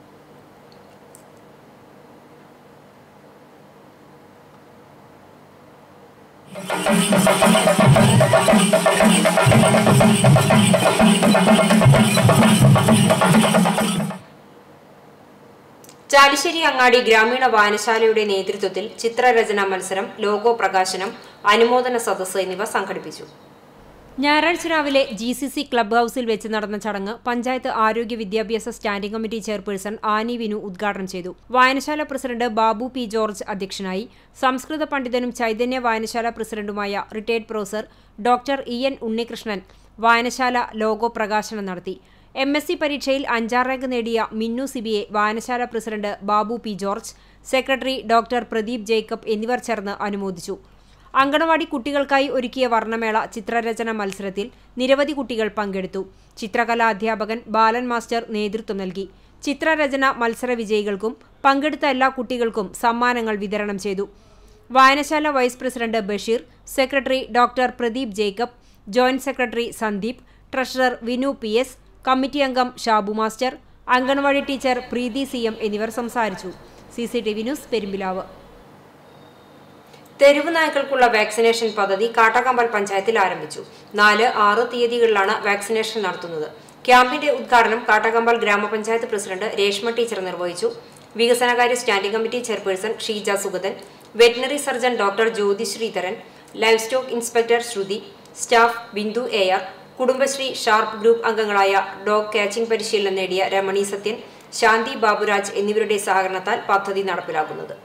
Speaker 1: ചാലിശ്ശേരി അങ്ങാടി ഗ്രാമീണ വായനശാലയുടെ നേതൃത്വത്തിൽ ചിത്രരചനാ മത്സരം, ലോഗോ പ്രകാശനം, അനുമോദന സദസ്സ് എന്നിവ സംഘടിപ്പിച്ചു. ഞായറാഴ്ച രാവിലെ ജി സി സി ക്ലബ് ഹൌസിൽ വെച്ച് നടന്ന ചടങ്ങ് പഞ്ചായത്ത് ആരോഗ്യ വിദ്യാഭ്യാസ standing committee chairperson Annie Vinu ഉദ്ഘാടനം ചെയ്തു. വായനശാല പ്രസിഡന്റ് ബാബു പി ജോർജ് അധ്യക്ഷനായി. സംസ്കൃത പണ്ഡിതനും ചൈതന്യ വായനശാല പ്രസിഡന്റുമായ retired professor doctor E N Unnikrishnan വായനശാല ലോഗോ പ്രകാശനം നടത്തി. എം എസ് സി പരീക്ഷയിൽ അഞ്ചാം റാങ്ക് നേടിയ മിന്നു സിബിയെ വായനശാല president Babu P George, secretary doctor Pradeep Jacob എന്നിവർ ചേർന്ന് അനുമോദിച്ചു. അങ്കണവാടി കുട്ടികൾക്കായി ഒരുക്കിയ വർണ്ണമേള ചിത്രരചന മത്സരത്തിൽ നിരവധി കുട്ടികൾ പങ്കെടുത്തു. ചിത്രകലാ അധ്യാപകൻ ബാലൻ മാസ്റ്റർ നേതൃത്വം നൽകി. ചിത്രരചന മത്സര വിജയികൾക്കും പങ്കെടുത്ത എല്ലാ കുട്ടികൾക്കും സമ്മാനങ്ങൾ വിതരണം ചെയ്തു. വായനശാല vice president Basheer, secretary doctor Pradeep Jacob, joint secretary Sandeep, treasurer Vinu P S, committee അംഗം Shabu master, anganwadi teacher Preethi C M എന്നിവർ സംസാരിച്ചു. C C T V news Perumpilavu. തെരുവ് നായ്ക്കൾക്കുള്ള വാക്സിനേഷൻ പദ്ധതി കാട്ടകമ്പൽ പഞ്ചായത്തിൽ ആരംഭിച്ചു. നാല് ആറ് തീയതികളിലാണ് വാക്സിനേഷൻ നടത്തുന്നത്. ക്യാമ്പിന്റെ ഉദ്ഘാടനം കാട്ടകമ്പൽ ഗ്രാമപഞ്ചായത്ത് പ്രസിഡന്റ് രേഷ്മ ടീച്ചർ നിർവഹിച്ചു. വികസനകാര്യ standing committee chairperson Sheeja Sugathan, veterinary surgeon doctor Jyothi Sreedharan, livestock inspector Sruthi, staff Bindu A R, Kudumbashree sharp group അംഗങ്ങളായ ഡോഗ് കാച്ചിംഗ് പരിശീലനം നേടിയ രമണി സത്യൻ, ശാന്തി ബാബുരാജ് എന്നിവരുടെ സഹകരണത്താൽ പദ്ധതി നടപ്പിലാക്കുന്നത്.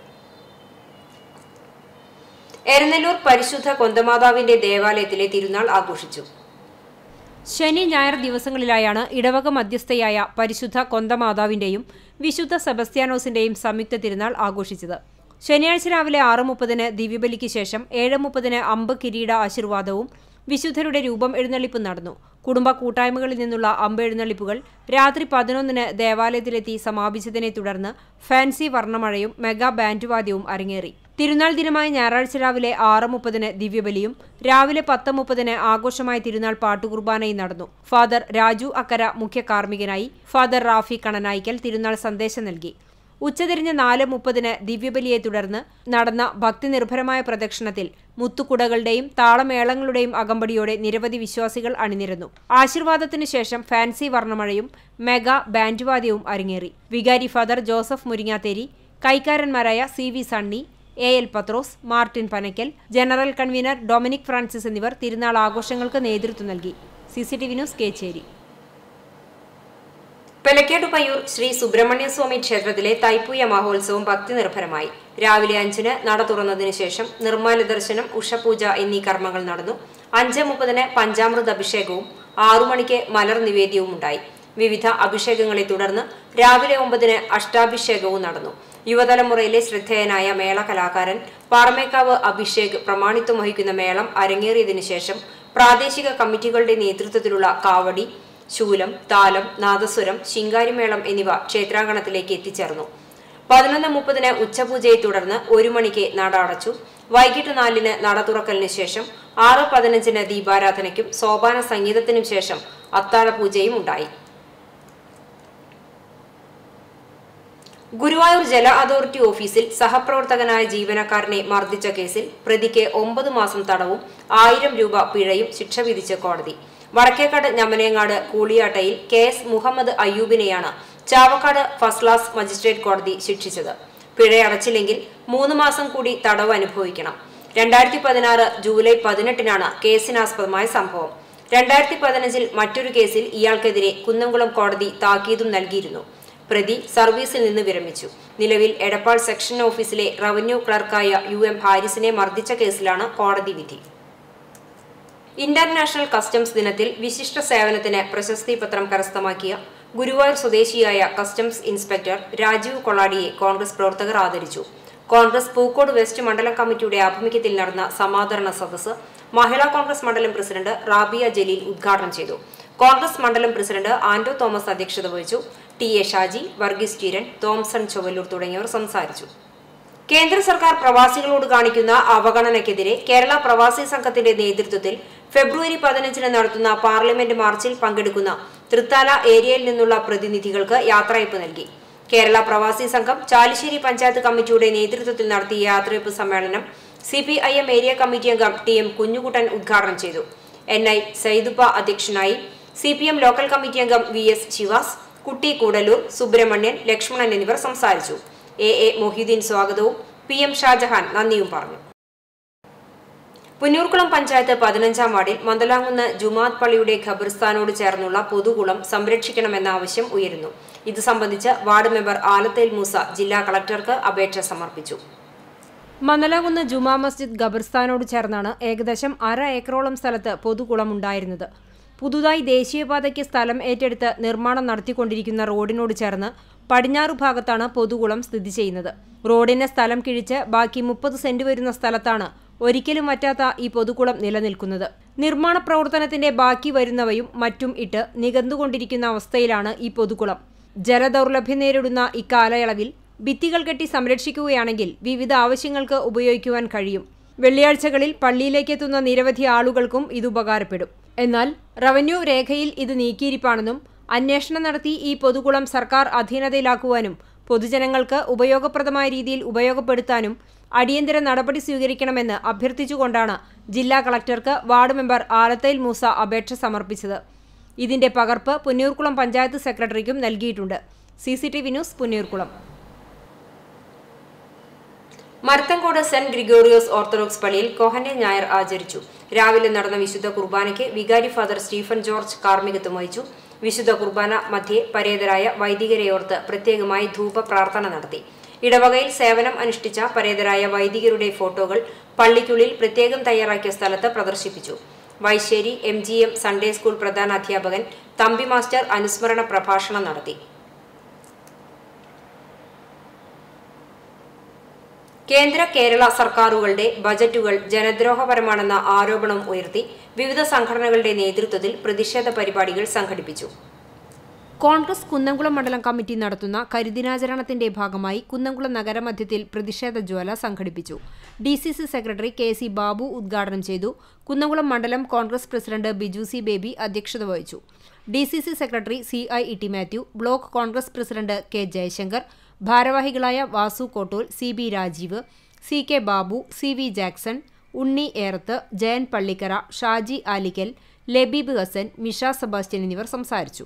Speaker 1: എരനെല്ലൂർ പരിശുദ്ധ കൊന്തമാതാവിന്റെ ദേവാലയത്തിലെ തിരുനാൾ ആഘോഷിച്ചു. ശനി ഞായർ ദിവസങ്ങളിലായാണ് ഇടവക മധ്യസ്ഥയായ പരിശുദ്ധ കൊന്തമാതാവിന്റെയും വിശുദ്ധ സെബസ്ത്യാനോസിന്റെയും സംയുക്ത തിരുനാൾ ആഘോഷിച്ചത്. ശനിയാഴ്ച രാവിലെ ആറ് മുപ്പതിന് ദിവ്യബലിക്ക് ശേഷം ഏഴ് മുപ്പതിന് അമ്പ് കിരീട ആശീർവാദവും വിശുദ്ധരുടെ രൂപം എഴുന്നള്ളിപ്പും നടന്നു. കുടുംബ കൂട്ടായ്മകളിൽ നിന്നുള്ള അമ്പ് എഴുന്നള്ളിപ്പുകൾ രാത്രി പതിനൊന്നിന് ദേവാലയത്തിലെത്തി സമാപിച്ചതിനെ തുടർന്ന് ഫാൻസി വർണ്ണമഴയും മെഗാ ബാൻഡ് വാദ്യവും അരങ്ങേറി. തിരുനാൾ ദിനമായ ഞായറാഴ്ച രാവിലെ ആറ് മുപ്പതിന് ദിവ്യബലിയും രാവിലെ പത്ത് മുപ്പതിന് ആഘോഷമായ തിരുനാൾ പാട്ടുകുർബാനയും നടന്നു. ഫാദർ രാജു അക്കര മുഖ്യ കാർമ്മികനായി. ഫാദർ റാഫി കണനായിക്കൽ തിരുനാൾ സന്ദേശം നൽകി. ഉച്ചതിരിഞ്ഞ് നാല് മുപ്പതിന് ദിവ്യബലിയെ തുടർന്ന് നടന്ന ഭക്തിനിർഭരമായ പ്രദക്ഷിണത്തിൽ മുത്തുകുടകളുടെയും താളമേളങ്ങളുടെയും അകമ്പടിയോടെ നിരവധി വിശ്വാസികൾ അണിനിരന്നു. ആശീർവാദത്തിനു ശേഷം ഫാൻസി വർണ്ണമഴയും മെഗാ ബാൻഡ് വാദ്യവും അരങ്ങേറി. വികാരി ഫാദർ ജോസഫ് മുരിങ്ങാത്തേരി, കൈക്കാരന്മാരായ C V Sunny, A L Pathros, Martin Panakkal, general convener Dominic Francis എന്നിവർ തിരുനാൾ ആഘോഷങ്ങൾക്ക് നേതൃത്വം നൽകി. C C T V news Kechery. Pelakkattupayyur Sree Subrahmanya സ്വാമി ക്ഷേത്രത്തിലെ തൈപ്പൂയ മഹോത്സവം ഭക്തി നിർഭരമായി. രാവിലെ അഞ്ചിന് നട തുറന്നതിനു ശേഷം നിർമ്മാല ദർശനം, ഉഷപൂജ എന്നീ കർമ്മങ്ങൾ നടന്നു. അഞ്ച് മുപ്പതിന് പഞ്ചാമൃത അഭിഷേകവും ആറു മണിക്ക് മലർ നിവേദ്യവും ഉണ്ടായി. വിവിധ അഭിഷേകങ്ങളെ തുടർന്ന് രാവിലെ ഒമ്പതിന് അഷ്ടാഭിഷേകവും നടന്നു. യുവതലമുറയിലെ ശ്രദ്ധേയനായ മേള കലാകാരൻ പാറമേക്കാവ് അഭിഷേക് പ്രമാണിത്വം വഹിക്കുന്ന മേളം അരങ്ങേറിയതിനു ശേഷം പ്രാദേശിക കമ്മിറ്റികളുടെ നേതൃത്വത്തിലുള്ള കാവടി, ശൂലം, താലം, നാദസ്വരം, ശിങ്കാരിമേളം എന്നിവ ക്ഷേത്രാങ്കണത്തിലേക്ക് എത്തിച്ചേർന്നു. പതിനൊന്ന് മുപ്പതിന് ഉച്ചപൂജയെ തുടർന്ന് ഒരു മണിക്ക് നട അടച്ചു. വൈകിട്ട് നാലിന് നട തുറക്കലിന് ശേഷം ആറ് പതിനഞ്ചിന് ദീപാരാധനയ്ക്കും സോപാന സംഗീതത്തിനും ശേഷം അത്താഴപൂജയും ഉണ്ടായി. ഗുരുവായൂർ ജല അതോറിറ്റി ഓഫീസിൽ സഹപ്രവർത്തകനായ ജീവനക്കാരനെ മർദ്ദിച്ച കേസിൽ പ്രതിക്ക് ഒമ്പത് മാസം തടവും ആയിരം രൂപ പിഴയും ശിക്ഷ വിധിച്ച് കോടതി. വടക്കേക്കാട് ഞമനേങ്ങാട് കൂളിയാട്ടയിൽ കെ എസ് മുഹമ്മദ് അയ്യൂബിനെയാണ് ചാവക്കാട് ഫസ്റ്റ് ക്ലാസ് മജിസ്ട്രേറ്റ് കോടതി ശിക്ഷിച്ചത്. പിഴയടച്ചില്ലെങ്കിൽ മൂന്ന് മാസം കൂടി തടവ് അനുഭവിക്കണം. രണ്ടായിരത്തി പതിനാറ് ജൂലൈ പതിനെട്ടിനാണ് കേസിനാസ്പദമായ സംഭവം. രണ്ടായിരത്തി പതിനഞ്ചിൽ മറ്റൊരു കേസിൽ ഇയാൾക്കെതിരെ കുന്നംകുളം കോടതി താക്കീതും നൽകിയിരുന്നു. പ്രതി സർവീസിൽ നിന്ന് വിരമിച്ചു. നിലവിൽ എടപ്പാൾ സെക്ഷൻ ഓഫീസിലെ റവന്യൂ ക്ലർക്കായ യു എം ഹാരിസിനെ മർദ്ദിച്ച കേസിലാണ് കോടതി വിധി. ഇന്റർനാഷണൽ കസ്റ്റംസ് ദിനത്തിൽ വിശിഷ്ട സേവനത്തിന് പ്രശസ്തി പത്രം കരസ്ഥമാക്കിയ ഗുരുവായൂർ സ്വദേശിയായ കസ്റ്റംസ് ഇൻസ്പെക്ടർ രാജീവ് കൊളാഡിയെ കോൺഗ്രസ് പ്രവർത്തകർ ആദരിച്ചു. കോൺഗ്രസ് പൂക്കോട് വെസ്റ്റ് മണ്ഡലം കമ്മിറ്റിയുടെ ആഭിമുഖ്യത്തിൽ നടന്ന സമാദരണ സദസ്സ് മഹിളാ കോൺഗ്രസ് മണ്ഡലം പ്രസിഡന്റ് റാബിയ ജലീൽ ഉദ്ഘാടനം ചെയ്തു. കോൺഗ്രസ് മണ്ഡലം പ്രസിഡന്റ് ആന്റോ തോമസ് അധ്യക്ഷത വഹിച്ചു. ടി എ ഷാജി, വർഗീസ് ചീരൻ, തോംസൺ ചൊവ്വല്ലൂർ തുടങ്ങിയവർ സംസാരിച്ചു. കേന്ദ്ര സർക്കാർ പ്രവാസികളോട് കാണിക്കുന്ന അവഗണനയ്ക്കെതിരെ കേരള പ്രവാസി സംഘത്തിന്റെ നേതൃത്വത്തിൽ ഫെബ്രുവരി പതിനഞ്ചിന് നടത്തുന്ന പാർലമെന്റ് മാർച്ചിൽ പങ്കെടുക്കുന്ന തൃത്താല ഏരിയയിൽ നിന്നുള്ള പ്രതിനിധികൾക്ക് യാത്രയയപ്പ് നൽകി. കേരള പ്രവാസി സംഘം ചാലിശ്ശേരി പഞ്ചായത്ത് കമ്മിറ്റിയുടെ നേതൃത്വത്തിൽ നടത്തിയ യാത്രയയപ്പ് സമ്മേളനം C P I M area committee അംഗം ടി എം കുഞ്ഞുകുട്ടൻ ഉദ്ഘാടനം ചെയ്തു. എൻ ഐ സൈദുപ്പ അധ്യക്ഷനായി. C P M local committee അംഗം വി എസ് ശിവാസ്, കുട്ടി കൂടലൂർ, സുബ്രഹ്മണ്യൻ, ലക്ഷ്മണൻ എന്നിവർ സംസാരിച്ചു. എ എ മൊഹീദ്ദീൻ സ്വാഗതവും പി എം ഷാജഹാൻ നന്ദിയും പറഞ്ഞു. പുന്നൂർക്കുളം പഞ്ചായത്ത് പതിനഞ്ചാം വാർഡിൽ മന്ദലാങ്കുന്ന് ജുമാഅത്ത് പള്ളിയുടെ ഖബർസ്ഥാനോട് ചേർന്നുള്ള പൊതുകുളം സംരക്ഷിക്കണമെന്ന ആവശ്യം ഉയരുന്നു. ഇത് സംബന്ധിച്ച് വാർഡ് മെമ്പർ ആലത്തേൽ മൂസ ജില്ലാ കളക്ടർക്ക് അപേക്ഷ സമർപ്പിച്ചു. മന്ദലാങ്കുന്ന് ജുമാ മസ്ജിദ് ഖബർസ്ഥാനോട് ചേർന്നാണ് ഏകദേശം അര ഏക്കറോളം സ്ഥലത്ത് പൊതുകുളം ഉണ്ടായിരുന്നത്. പുതുതായി ദേശീയപാതയ്ക്ക് സ്ഥലം ഏറ്റെടുത്ത് നിർമ്മാണം നടത്തിക്കൊണ്ടിരിക്കുന്ന റോഡിനോട് ചേർന്ന് പടിഞ്ഞാറു ഭാഗത്താണ് പൊതുകുളം സ്ഥിതി ചെയ്യുന്നത്. റോഡിന് സ്ഥലം കിഴിച്ച് ബാക്കി മുപ്പത് സെന്റ് വരുന്ന സ്ഥലത്താണ് ഒരിക്കലും വറ്റാത്ത ഈ പൊതുകുളം നിലനിൽക്കുന്നത്. നിർമ്മാണ പ്രവർത്തനത്തിന്റെ ബാക്കി വരുന്നവയും മറ്റും ഇട്ട് നികന്നുകൊണ്ടിരിക്കുന്ന അവസ്ഥയിലാണ് ഈ പൊതുകുളം. ജലദൗർലഭ്യം നേരിടുന്ന ഇക്കാലയളവിൽ ഭിത്തികൾ കെട്ടി സംരക്ഷിക്കുകയാണെങ്കിൽ വിവിധ ആവശ്യങ്ങൾക്ക് ഉപയോഗിക്കുവാൻ കഴിയും. വെള്ളിയാഴ്ചകളിൽ പള്ളിയിലേക്കെത്തുന്ന നിരവധി ആളുകൾക്കും ഇത് ഉപകാരപ്പെടും. എന്നാൽ റവന്യൂ രേഖയിൽ ഇത് നീക്കിയിരിപ്പാണെന്നും അന്വേഷണം നടത്തി ഈ പൊതുകുളം സർക്കാർ അധീനതയിലാക്കുവാനും പൊതുജനങ്ങൾക്ക് ഉപയോഗപ്രദമായ രീതിയിൽ ഉപയോഗപ്പെടുത്താനും അടിയന്തര നടപടി സ്വീകരിക്കണമെന്ന് അഭ്യർത്ഥിച്ചുകൊണ്ടാണ് ജില്ലാ കളക്ടർക്ക് വാർഡ് മെമ്പർ ആലത്തയിൽ മൂസ അപേക്ഷ സമർപ്പിച്ചത്. ഇതിന്റെ പകർപ്പ് പുന്നയൂർകുളം പഞ്ചായത്ത് സെക്രട്ടറിക്കും നൽകിയിട്ടുണ്ട്. C C T V news Punnayurkulam. Marathamcode saint Gregorios orthodox പള്ളിയിൽ കോഹന്റെ ഞായർ ആചരിച്ചു. രാവിലെ നടന്ന വിശുദ്ധ കുർബാനയ്ക്ക് വികാരി ഫാദർ സ്റ്റീഫൻ ജോർജ് കാർമ്മികത്വം വഹിച്ചു. വിശുദ്ധ കുർബാന മധ്യേ പരേതരായ വൈദികരെയോർത്ത് പ്രത്യേകമായി ധൂപ പ്രാർത്ഥന നടത്തി. ഇടവകയിൽ സേവനം അനുഷ്ഠിച്ച പരേതരായ വൈദികരുടെ ഫോട്ടോകൾ പള്ളിക്കുള്ളിൽ പ്രത്യേകം തയ്യാറാക്കിയ സ്ഥലത്ത് പ്രദർശിപ്പിച്ചു. Vaisseri M G M Sunday school പ്രധാന അധ്യാപകൻ തമ്പി മാസ്റ്റർ അനുസ്മരണ പ്രഭാഷണം നടത്തി. കേന്ദ്ര കേരള സർക്കാരുകളുടെ ബജറ്റുകൾ ജനദ്രോഹപരമാണെന്ന ആരോപണം ഉയർത്തി വിവിധ സംഘടനകളുടെ നേതൃത്വത്തിൽ പ്രതിഷേധ പരിപാടികൾ സംഘടിപ്പിച്ചു. കോൺഗ്രസ് കുന്നംകുളം മണ്ഡലം കമ്മിറ്റി നടത്തുന്ന കരിദിനാചരണത്തിന്റെ ഭാഗമായി കുന്നംകുളം നഗരമധ്യത്തിൽ പ്രതിഷേധ ജ്വാല സംഘടിപ്പിച്ചു. D C C secretary K C Babu ഉദ്ഘാടനം ചെയ്തു. കുന്നംകുളം മണ്ഡലം കോൺഗ്രസ് പ്രസിഡന്റ് ബിജു സി ബേബി അധ്യക്ഷത വഹിച്ചു. D C C secretary C I E T Mathew, block Congress president K Jayashankar, ഭാരവാഹികളായ Vasu Kottool, C B Rajeev, C K Babu, C V Jackson, Unni Erath, Jayan Pallikkara, Shaji Alikkal, Labeeb Hassan, Misha Sebastian എന്നിവർ സംസാരിച്ചു.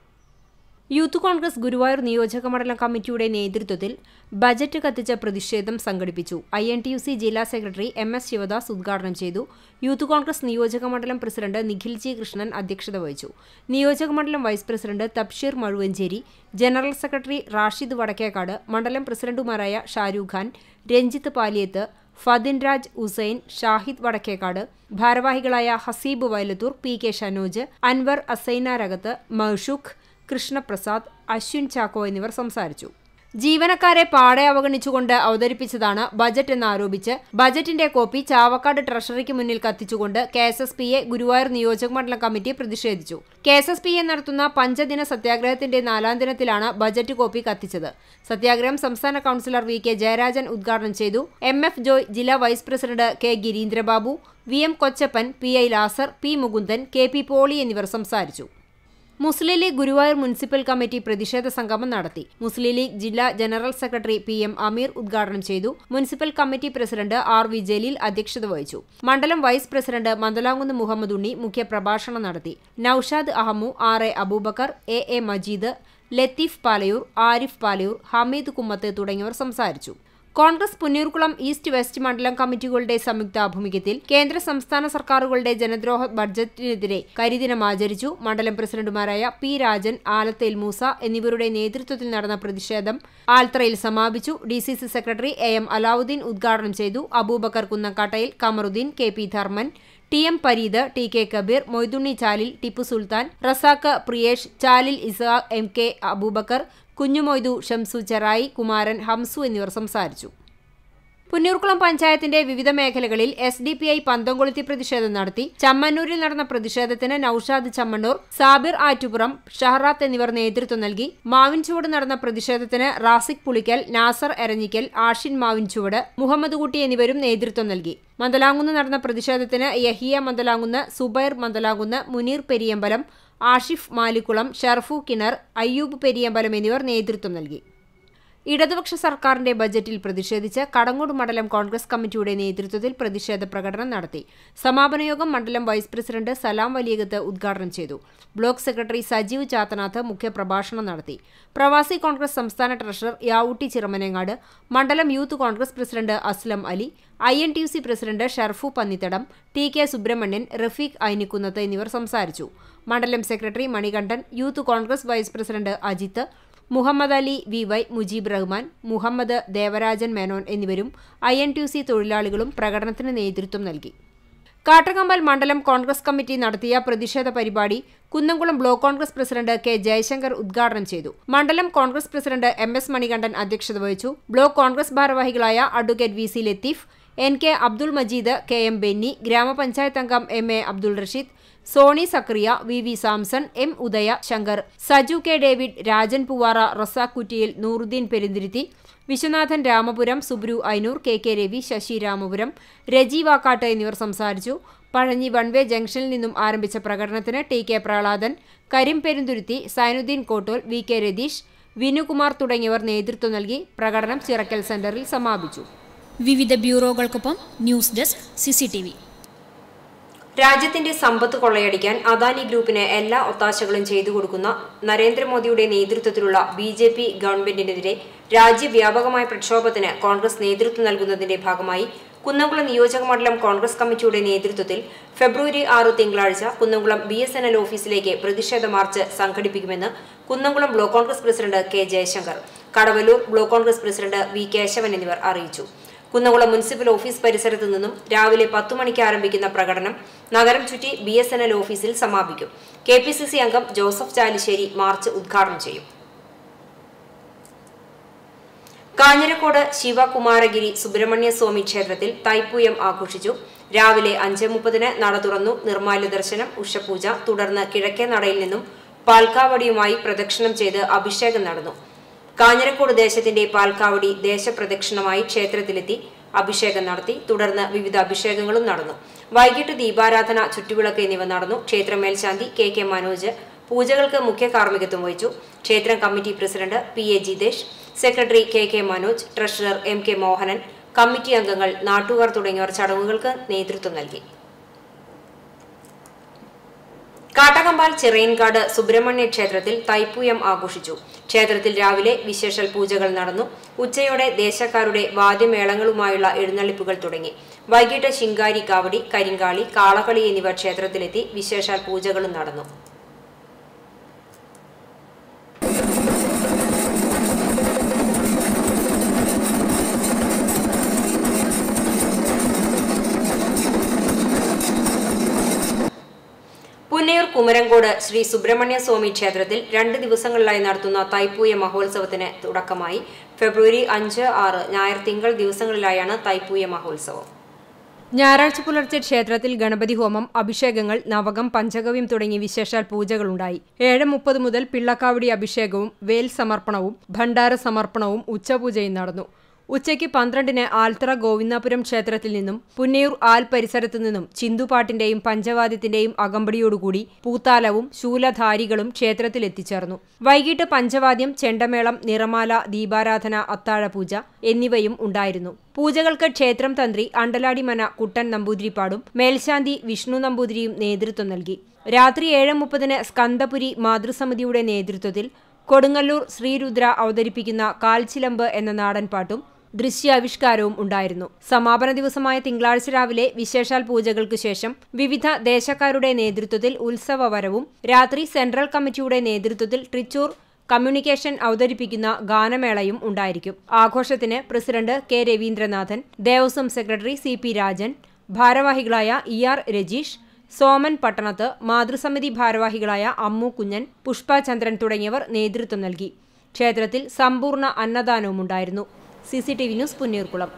Speaker 1: യൂത്ത് കോൺഗ്രസ് ഗുരുവായൂർ നിയോജക മണ്ഡലം കമ്മിറ്റിയുടെ നേതൃത്വത്തിൽ ബജറ്റ് കത്തിച്ച പ്രതിഷേധം സംഘടിപ്പിച്ചു. I N T U C ജില്ലാ സെക്രട്ടറി എം എസ് ശിവദാസ് ഉദ്ഘാടനം ചെയ്തു. യൂത്ത് കോൺഗ്രസ് നിയോജക മണ്ഡലം പ്രസിഡന്റ് നിഖിൽ ജി കൃഷ്ണൻ അധ്യക്ഷത വഹിച്ചു. നിയോജക മണ്ഡലം vice president Thabsheer Mazhuvancherry, general secretary Rashid Vadakkekad, മണ്ഡലം പ്രസിഡന്റുമാരായ ഷാരൂഖ് ഖാൻ, രഞ്ജിത്ത് പാലിയത്ത്, ഫദിൻ രാജ് ഹുസൈൻ, ഷാഹിദ് വടക്കേക്കാട്, ഭാരവാഹികളായ ഹസീബ് വയലത്തൂർ, പി കെ ഷനോജ്, അൻവർ അസൈനാരകത്ത്, മഹ്ഷൂഖ്, കൃഷ്ണപ്രസാദ്, അശ്വിൻ ചാക്കോ എന്നിവർ സംസാരിച്ചു. ജീവനക്കാരെ പാടെ അവഗണിച്ചുകൊണ്ട് അവതരിപ്പിച്ചതാണ് ബജറ്റ് എന്നാരോപിച്ച് ബജറ്റിന്റെ കോപ്പി ചാവക്കാട് ട്രഷറിക്ക് മുന്നിൽ കത്തിച്ചുകൊണ്ട് കെ എസ് എസ് പിയെ ഗുരുവായൂർ നിയോജക മണ്ഡലം കമ്മിറ്റി പ്രതിഷേധിച്ചു. കെ എസ് എസ് പിയെ നടത്തുന്ന പഞ്ചദിന സത്യാഗ്രഹത്തിന്റെ നാലാം ദിനത്തിലാണ് ബജറ്റ് കോപ്പി കത്തിച്ചത്. സത്യാഗ്രഹം സംസ്ഥാന കൌൺസിലർ വി കെ ജയരാജൻ ഉദ്ഘാടനം ചെയ്തു. എം എഫ് ജോയ് ജില്ലാ vice president K Girindrababu, V M Kochappan, P I Lazar, P Mukundan, K P Poly എന്നിവർ സംസാരിച്ചു. മുസ്ലിം ലീഗ് ഗുരുവായൂർ മുനിസിപ്പൽ കമ്മിറ്റി പ്രതിഷേധ സംഗമം നടത്തി. മുസ്ലിം ലീഗ് ജില്ലാ general secretary P M Ameer ഉദ്ഘാടനം ചെയ്തു. Municipal committee president R V Jaleel അധ്യക്ഷത വഹിച്ചു. മണ്ഡലം വൈസ് പ്രസിഡന്റ് മന്ദലാംകുന്ന് മുഹമ്മദ് ഉണ്ണി മുഖ്യപ്രഭാഷണം നടത്തി. Noushad Ahammu, R A Abubakar, A A Majeed, Latheef Palayur, Arif Palayur, Hameed Kummath തുടങ്ങിയവർ സംസാരിച്ചു. കോൺഗ്രസ് പുന്നയൂർകുളം ഈസ്റ്റ് വെസ്റ്റ് മണ്ഡലം കമ്മിറ്റികളുടെ സംയുക്താഭിമുഖ്യത്തിൽ കേന്ദ്ര സംസ്ഥാന സർക്കാരുകളുടെ ജനദ്രോഹ ബഡ്ജറ്റിനെതിരെ കരിദിനം ആചരിച്ചു. മണ്ഡലം പ്രസിഡന്റുമാരായ പി രാജൻ, ആലത്തയിൽ മൂസ എന്നിവരുടെ നേതൃത്വത്തിൽ നടന്ന പ്രതിഷേധം ആൽത്തറയിൽ സമാപിച്ചു. D C C secretary A M Alauddin ഉദ്ഘാടനം ചെയ്തു. അബൂബക്കർ കുന്നക്കാട്ടയിൽ, Kamaruddin, K P Dharman, T M Pareed, T K Kabeer, Moidunni Chalil, Tippu Sultan, Razak Priyesh, Chalil Isa, M K Abubakar, Kunjumoidu, Shamsu Cherai, Kumaran, Hamsu എന്നിവർ സംസാരിച്ചു. പുന്നയൂർകുളം പഞ്ചായത്തിന്റെ വിവിധ മേഖലകളിൽ എസ് ഡി പി ഐ പന്തം കൊളുത്തി പ്രതിഷേധം നടത്തി. ചമ്മന്നൂരിൽ നടന്ന പ്രതിഷേധത്തിന് നൌഷാദ് ചമ്മണ്ണൂർ, സാബിർ ആറ്റുപുറം, ഷഹറാത്ത് എന്നിവർ നേതൃത്വം നൽകി. മാവിൻചുവട് നടന്ന പ്രതിഷേധത്തിന് റാസിഖ് പുളിക്കൽ, നാസർ എരഞ്ഞിക്കൽ, ആഷിൻ മാവിൻചുവട്, മുഹമ്മദ് കുട്ടി എന്നിവരും നേതൃത്വം നൽകി. മന്ദലാംകുന്ന് നടന്ന പ്രതിഷേധത്തിന് യഹിയ മന്ദലാംകുന്ന്, സുബൈർ മന്ദലാംകുന്ന്, മുനീർ പെരിയമ്പലം, ആഷിഫ് മാലിക്കുളം, ഷർഫു കിണർ, അയ്യൂബ് പെരിയമ്പലം എന്നിവർ നേതൃത്വം നൽകി. ഇടതുപക്ഷ സർക്കാരിന്റെ ബജറ്റിൽ പ്രതിഷേധിച്ച് കടങ്ങോട് മണ്ഡലം കോൺഗ്രസ് കമ്മിറ്റിയുടെ നേതൃത്വത്തിൽ പ്രതിഷേധ പ്രകടനം നടത്തി. സമാപന യോഗം മണ്ഡലം വൈസ് പ്രസിഡന്റ് സലാം വലിയകത്ത് ഉദ്ഘാടനം ചെയ്തു. ബ്ലോക്ക് സെക്രട്ടറി സജീവ് ചാത്തനാഥ് മുഖ്യപ്രഭാഷണം നടത്തി. പ്രവാസി കോൺഗ്രസ് സംസ്ഥാന ട്രഷറർ യാവൂട്ടി ചിറമനങ്ങാട്, മണ്ഡലം youth Congress president Aslam Ali, I N T U C president Sharfu Pannithadam, T K Subrahmanian, Rafeeq Ainikkunnath എന്നിവർ സംസാരിച്ചു. മണ്ഡലം secretary Manikandan, youth Congress vice president Ajith, Muhammad Ali, V Y Mujeeb Rahman, Muhammad Devarajan Menon എന്നിവരും I N T U C തൊഴിലാളികളും പ്രകടനത്തിന് നേതൃത്വം നൽകി. കാട്ടകമ്പൽ മണ്ഡലം കോൺഗ്രസ് കമ്മിറ്റി നടത്തിയ പ്രതിഷേധ പരിപാടി Kunnamkulam block Congress president K Jayashankar ഉദ്ഘാടനം ചെയ്തു. മണ്ഡലം Congress president M S Manikandan അധ്യക്ഷത വഹിച്ചു. ബ്ലോക്ക് കോൺഗ്രസ് ഭാരവാഹികളായ advocate V C Latheef, N K Abdul Majeed, K M Benny, ഗ്രാമപഞ്ചായത്ത് അംഗം M A Abdul Rasheed, Soni Zakariya, V V Samson, M Udaya Shankar, Saju K David, Rajan Poovara, Razak കുറ്റിയിൽ, നൂറുദ്ദീൻ പെരുന്തിരുത്തി, വിശ്വനാഥൻ രാമപുരം, സുബ്രു ഐനൂർ, കെ കെ രവി, ശശി രാമപുരം, രജി വാക്കാട്ട് എന്നിവർ സംസാരിച്ചു. പഴഞ്ഞി വൺവേ ജംഗ്ഷനിൽ നിന്നും ആരംഭിച്ച പ്രകടനത്തിന് T K Prahladan, Karim Perunthuruthi, Sainuddin Kottol, V K Ratheesh, Vinukumar തുടങ്ങിയവർ നേതൃത്വം നൽകി. പ്രകടനം ചിറക്കൽ സെന്ററിൽ സമാപിച്ചു.
Speaker 4: വിവിധ ബ്യൂറോകൾക്കൊപ്പം news desk C C T V.
Speaker 1: രാജ്യത്തിന്റെ സമ്പത്ത് കൊള്ളയടിക്കാൻ അദാനി ഗ്രൂപ്പിന് എല്ലാ ഒത്താശകളും ചെയ്തു കൊടുക്കുന്ന നരേന്ദ്രമോദിയുടെ നേതൃത്വത്തിലുള്ള ബി ജെ പി ഗവൺമെന്റിനെതിരെ രാജ്യവ്യാപകമായ പ്രക്ഷോഭത്തിന് കോൺഗ്രസ് നേതൃത്വം നൽകുന്നതിന്റെ ഭാഗമായി കുന്നംകുളം നിയോജക മണ്ഡലം കോൺഗ്രസ് കമ്മിറ്റിയുടെ നേതൃത്വത്തിൽ ഫെബ്രുവരി ആറ് തിങ്കളാഴ്ച Kunnamkulam B S N L ഓഫീസിലേക്ക് പ്രതിഷേധ മാർച്ച് സംഘടിപ്പിക്കുമെന്ന് Kunnamkulam block Congress president K Jayashankar, Kadavallur block Congress president V Keshavan എന്നിവർ അറിയിച്ചു. കുന്നംകുളം മുനിസിപ്പൽ ഓഫീസ് പരിസരത്ത് നിന്നും രാവിലെ പത്തു മണിക്ക് ആരംഭിക്കുന്ന പ്രകടനം നഗരം ചുറ്റി ബി എസ് എൻ എൽ ഓഫീസിൽ സമാപിക്കും. കെ പി സി സി അംഗം ജോസഫ് ചാലിശ്ശേരി മാർച്ച് ഉദ്ഘാടനം ചെയ്യും. കാഞ്ഞിരക്കോട് ശിവകുമാരഗിരി സുബ്രഹ്മണ്യ സ്വാമി ക്ഷേത്രത്തിൽ തൈപ്പൂയം ആഘോഷിച്ചു. രാവിലെ അഞ്ച് മുപ്പതിന് നട തുറന്നു. നിർമ്മാല്യ ദർശനം, ഉഷപൂജ, തുടർന്ന് കിഴക്കേ നടയിൽ നിന്നും പാൽക്കാവടിയുമായി പ്രദക്ഷിണം ചെയ്ത് അഭിഷേകം നടന്നു. കാഞ്ഞിരക്കോട് ദേശത്തിന്റെ പാൽക്കാവടി ദേശപ്രദക്ഷിണമായി ക്ഷേത്രത്തിലെത്തി അഭിഷേകം നടത്തി. തുടർന്ന് വിവിധ അഭിഷേകങ്ങളും നടന്നു. വൈകിട്ട് ദീപാരാധന, ചുറ്റുവിളക്ക് എന്നിവ നടന്നു. ക്ഷേത്ര മേൽശാന്തി കെ കെ മനോജ് പൂജകൾക്ക് മുഖ്യ കാർമ്മികത്വം വഹിച്ചു. ക്ഷേത്രം committee president P A Jithesh, secretary K K Manoj, treasurer M K Mohanan, committee അംഗങ്ങൾ, നാട്ടുകാർ തുടങ്ങിയവർ ചടങ്ങുകൾക്ക് നേതൃത്വം നൽകി. കാട്ടകമ്പാൽ ചിറയൻകാട് സുബ്രഹ്മണ്യ ക്ഷേത്രത്തിൽ തൈപ്പൂയം ആഘോഷിച്ചു. ക്ഷേത്രത്തിൽ രാവിലെ വിശേഷൽ പൂജകൾ നടന്നു. ഉച്ചയോടെ ദേശക്കാരുടെ വാദ്യമേളങ്ങളുമായുള്ള എഴുന്നള്ളിപ്പുകൾ തുടങ്ങി. വൈകിട്ട് ശിങ്കാരി കാവടി, കരിങ്കാളി, കാളകളി എന്നിവ ക്ഷേത്രത്തിലെത്തി വിശേഷാൽ പൂജകളും നടന്നു. പുന്നയൂർ കുമരങ്കോട് ശ്രീ സുബ്രഹ്മണ്യ സ്വാമി ക്ഷേത്രത്തിൽ രണ്ട് ദിവസങ്ങളിലായി നടത്തുന്ന തൈപ്പൂയ മഹോത്സവത്തിന് തുടക്കമായി. ഫെബ്രുവരി അഞ്ച്, ആറ് ഞായർ, തിങ്കൾ ദിവസങ്ങളിലായാണ് തൈപ്പൂയ മഹോത്സവം. ഞായറാഴ്ച പുലർച്ചെ ക്ഷേത്രത്തിൽ ഗണപതി ഹോമം, അഭിഷേകങ്ങൾ, നവകം, പഞ്ചഗവ്യം തുടങ്ങി വിശേഷാൽ പൂജകളുണ്ടായി. ഏഴ് മുപ്പത് മുതൽ പിള്ളക്കാവടി അഭിഷേകവും വേൽ സമർപ്പണവും ഭണ്ഡാര സമർപ്പണവും ഉച്ചപൂജയും നടന്നു. ഉച്ചയ്ക്ക് പന്ത്രണ്ടിന് ആൽത്തറ ഗോവിന്ദാപുരം ക്ഷേത്രത്തിൽ നിന്നും പുന്നയൂർ ആൽ പരിസരത്തു നിന്നും ചിന്തുപാട്ടിന്റെയും പഞ്ചവാദ്യത്തിന്റെയും അകമ്പടിയോടുകൂടി പൂത്താലവും ശൂലധാരികളും ക്ഷേത്രത്തിൽ എത്തിച്ചേർന്നു. വൈകിട്ട് പഞ്ചവാദ്യം, ചെണ്ടമേളം, നിറമാല, ദീപാരാധന, അത്താഴപൂജ എന്നിവയും ഉണ്ടായിരുന്നു. പൂജകൾക്ക് ക്ഷേത്രം തന്ത്രി അണ്ടലാടിമന കുട്ടൻ നമ്പൂതിരിപ്പാടും മേൽശാന്തി വിഷ്ണു നമ്പൂതിരിയും നേതൃത്വം നൽകി. രാത്രി ഏഴ് മുപ്പതിന് സ്കന്ദപുരി മാതൃസമിതിയുടെ നേതൃത്വത്തിൽ കൊടുങ്ങല്ലൂർ ശ്രീരുദ്ര അവതരിപ്പിക്കുന്ന കാൽച്ചിലമ്പ് എന്ന നാടൻപാട്ടും ദൃശ്യാവിഷ്കാരവും ഉണ്ടായിരുന്നു. സമാപന ദിവസമായ തിങ്കളാഴ്ച രാവിലെ വിശേഷാൽ പൂജകൾക്ക് ശേഷം വിവിധ ദേശക്കാരുടെ നേതൃത്വത്തിൽ ഉത്സവവരവും രാത്രി സെൻട്രൽ കമ്മിറ്റിയുടെ നേതൃത്വത്തിൽ തൃച്ചൂർ കമ്മ്യൂണിക്കേഷൻ അവതരിപ്പിക്കുന്ന ഗാനമേളയും ഉണ്ടായിരിക്കും. ആഘോഷത്തിന് president K Raveendranathan, Devaswom secretary C P Rajan, ഭാരവാഹികളായ ഇ ആർ രജീഷ്, സോമൻ പട്ടണത്ത്, മാതൃസമിതി ഭാരവാഹികളായ അമ്മു കുഞ്ഞൻ, പുഷ്പ ചന്ദ്രൻ തുടങ്ങിയവർ നേതൃത്വം നൽകി. ക്ഷേത്രത്തിൽ സമ്പൂർണ്ണ അന്നദാനവും ഉണ്ടായിരുന്നു. C C T V news, Punnayurkulam.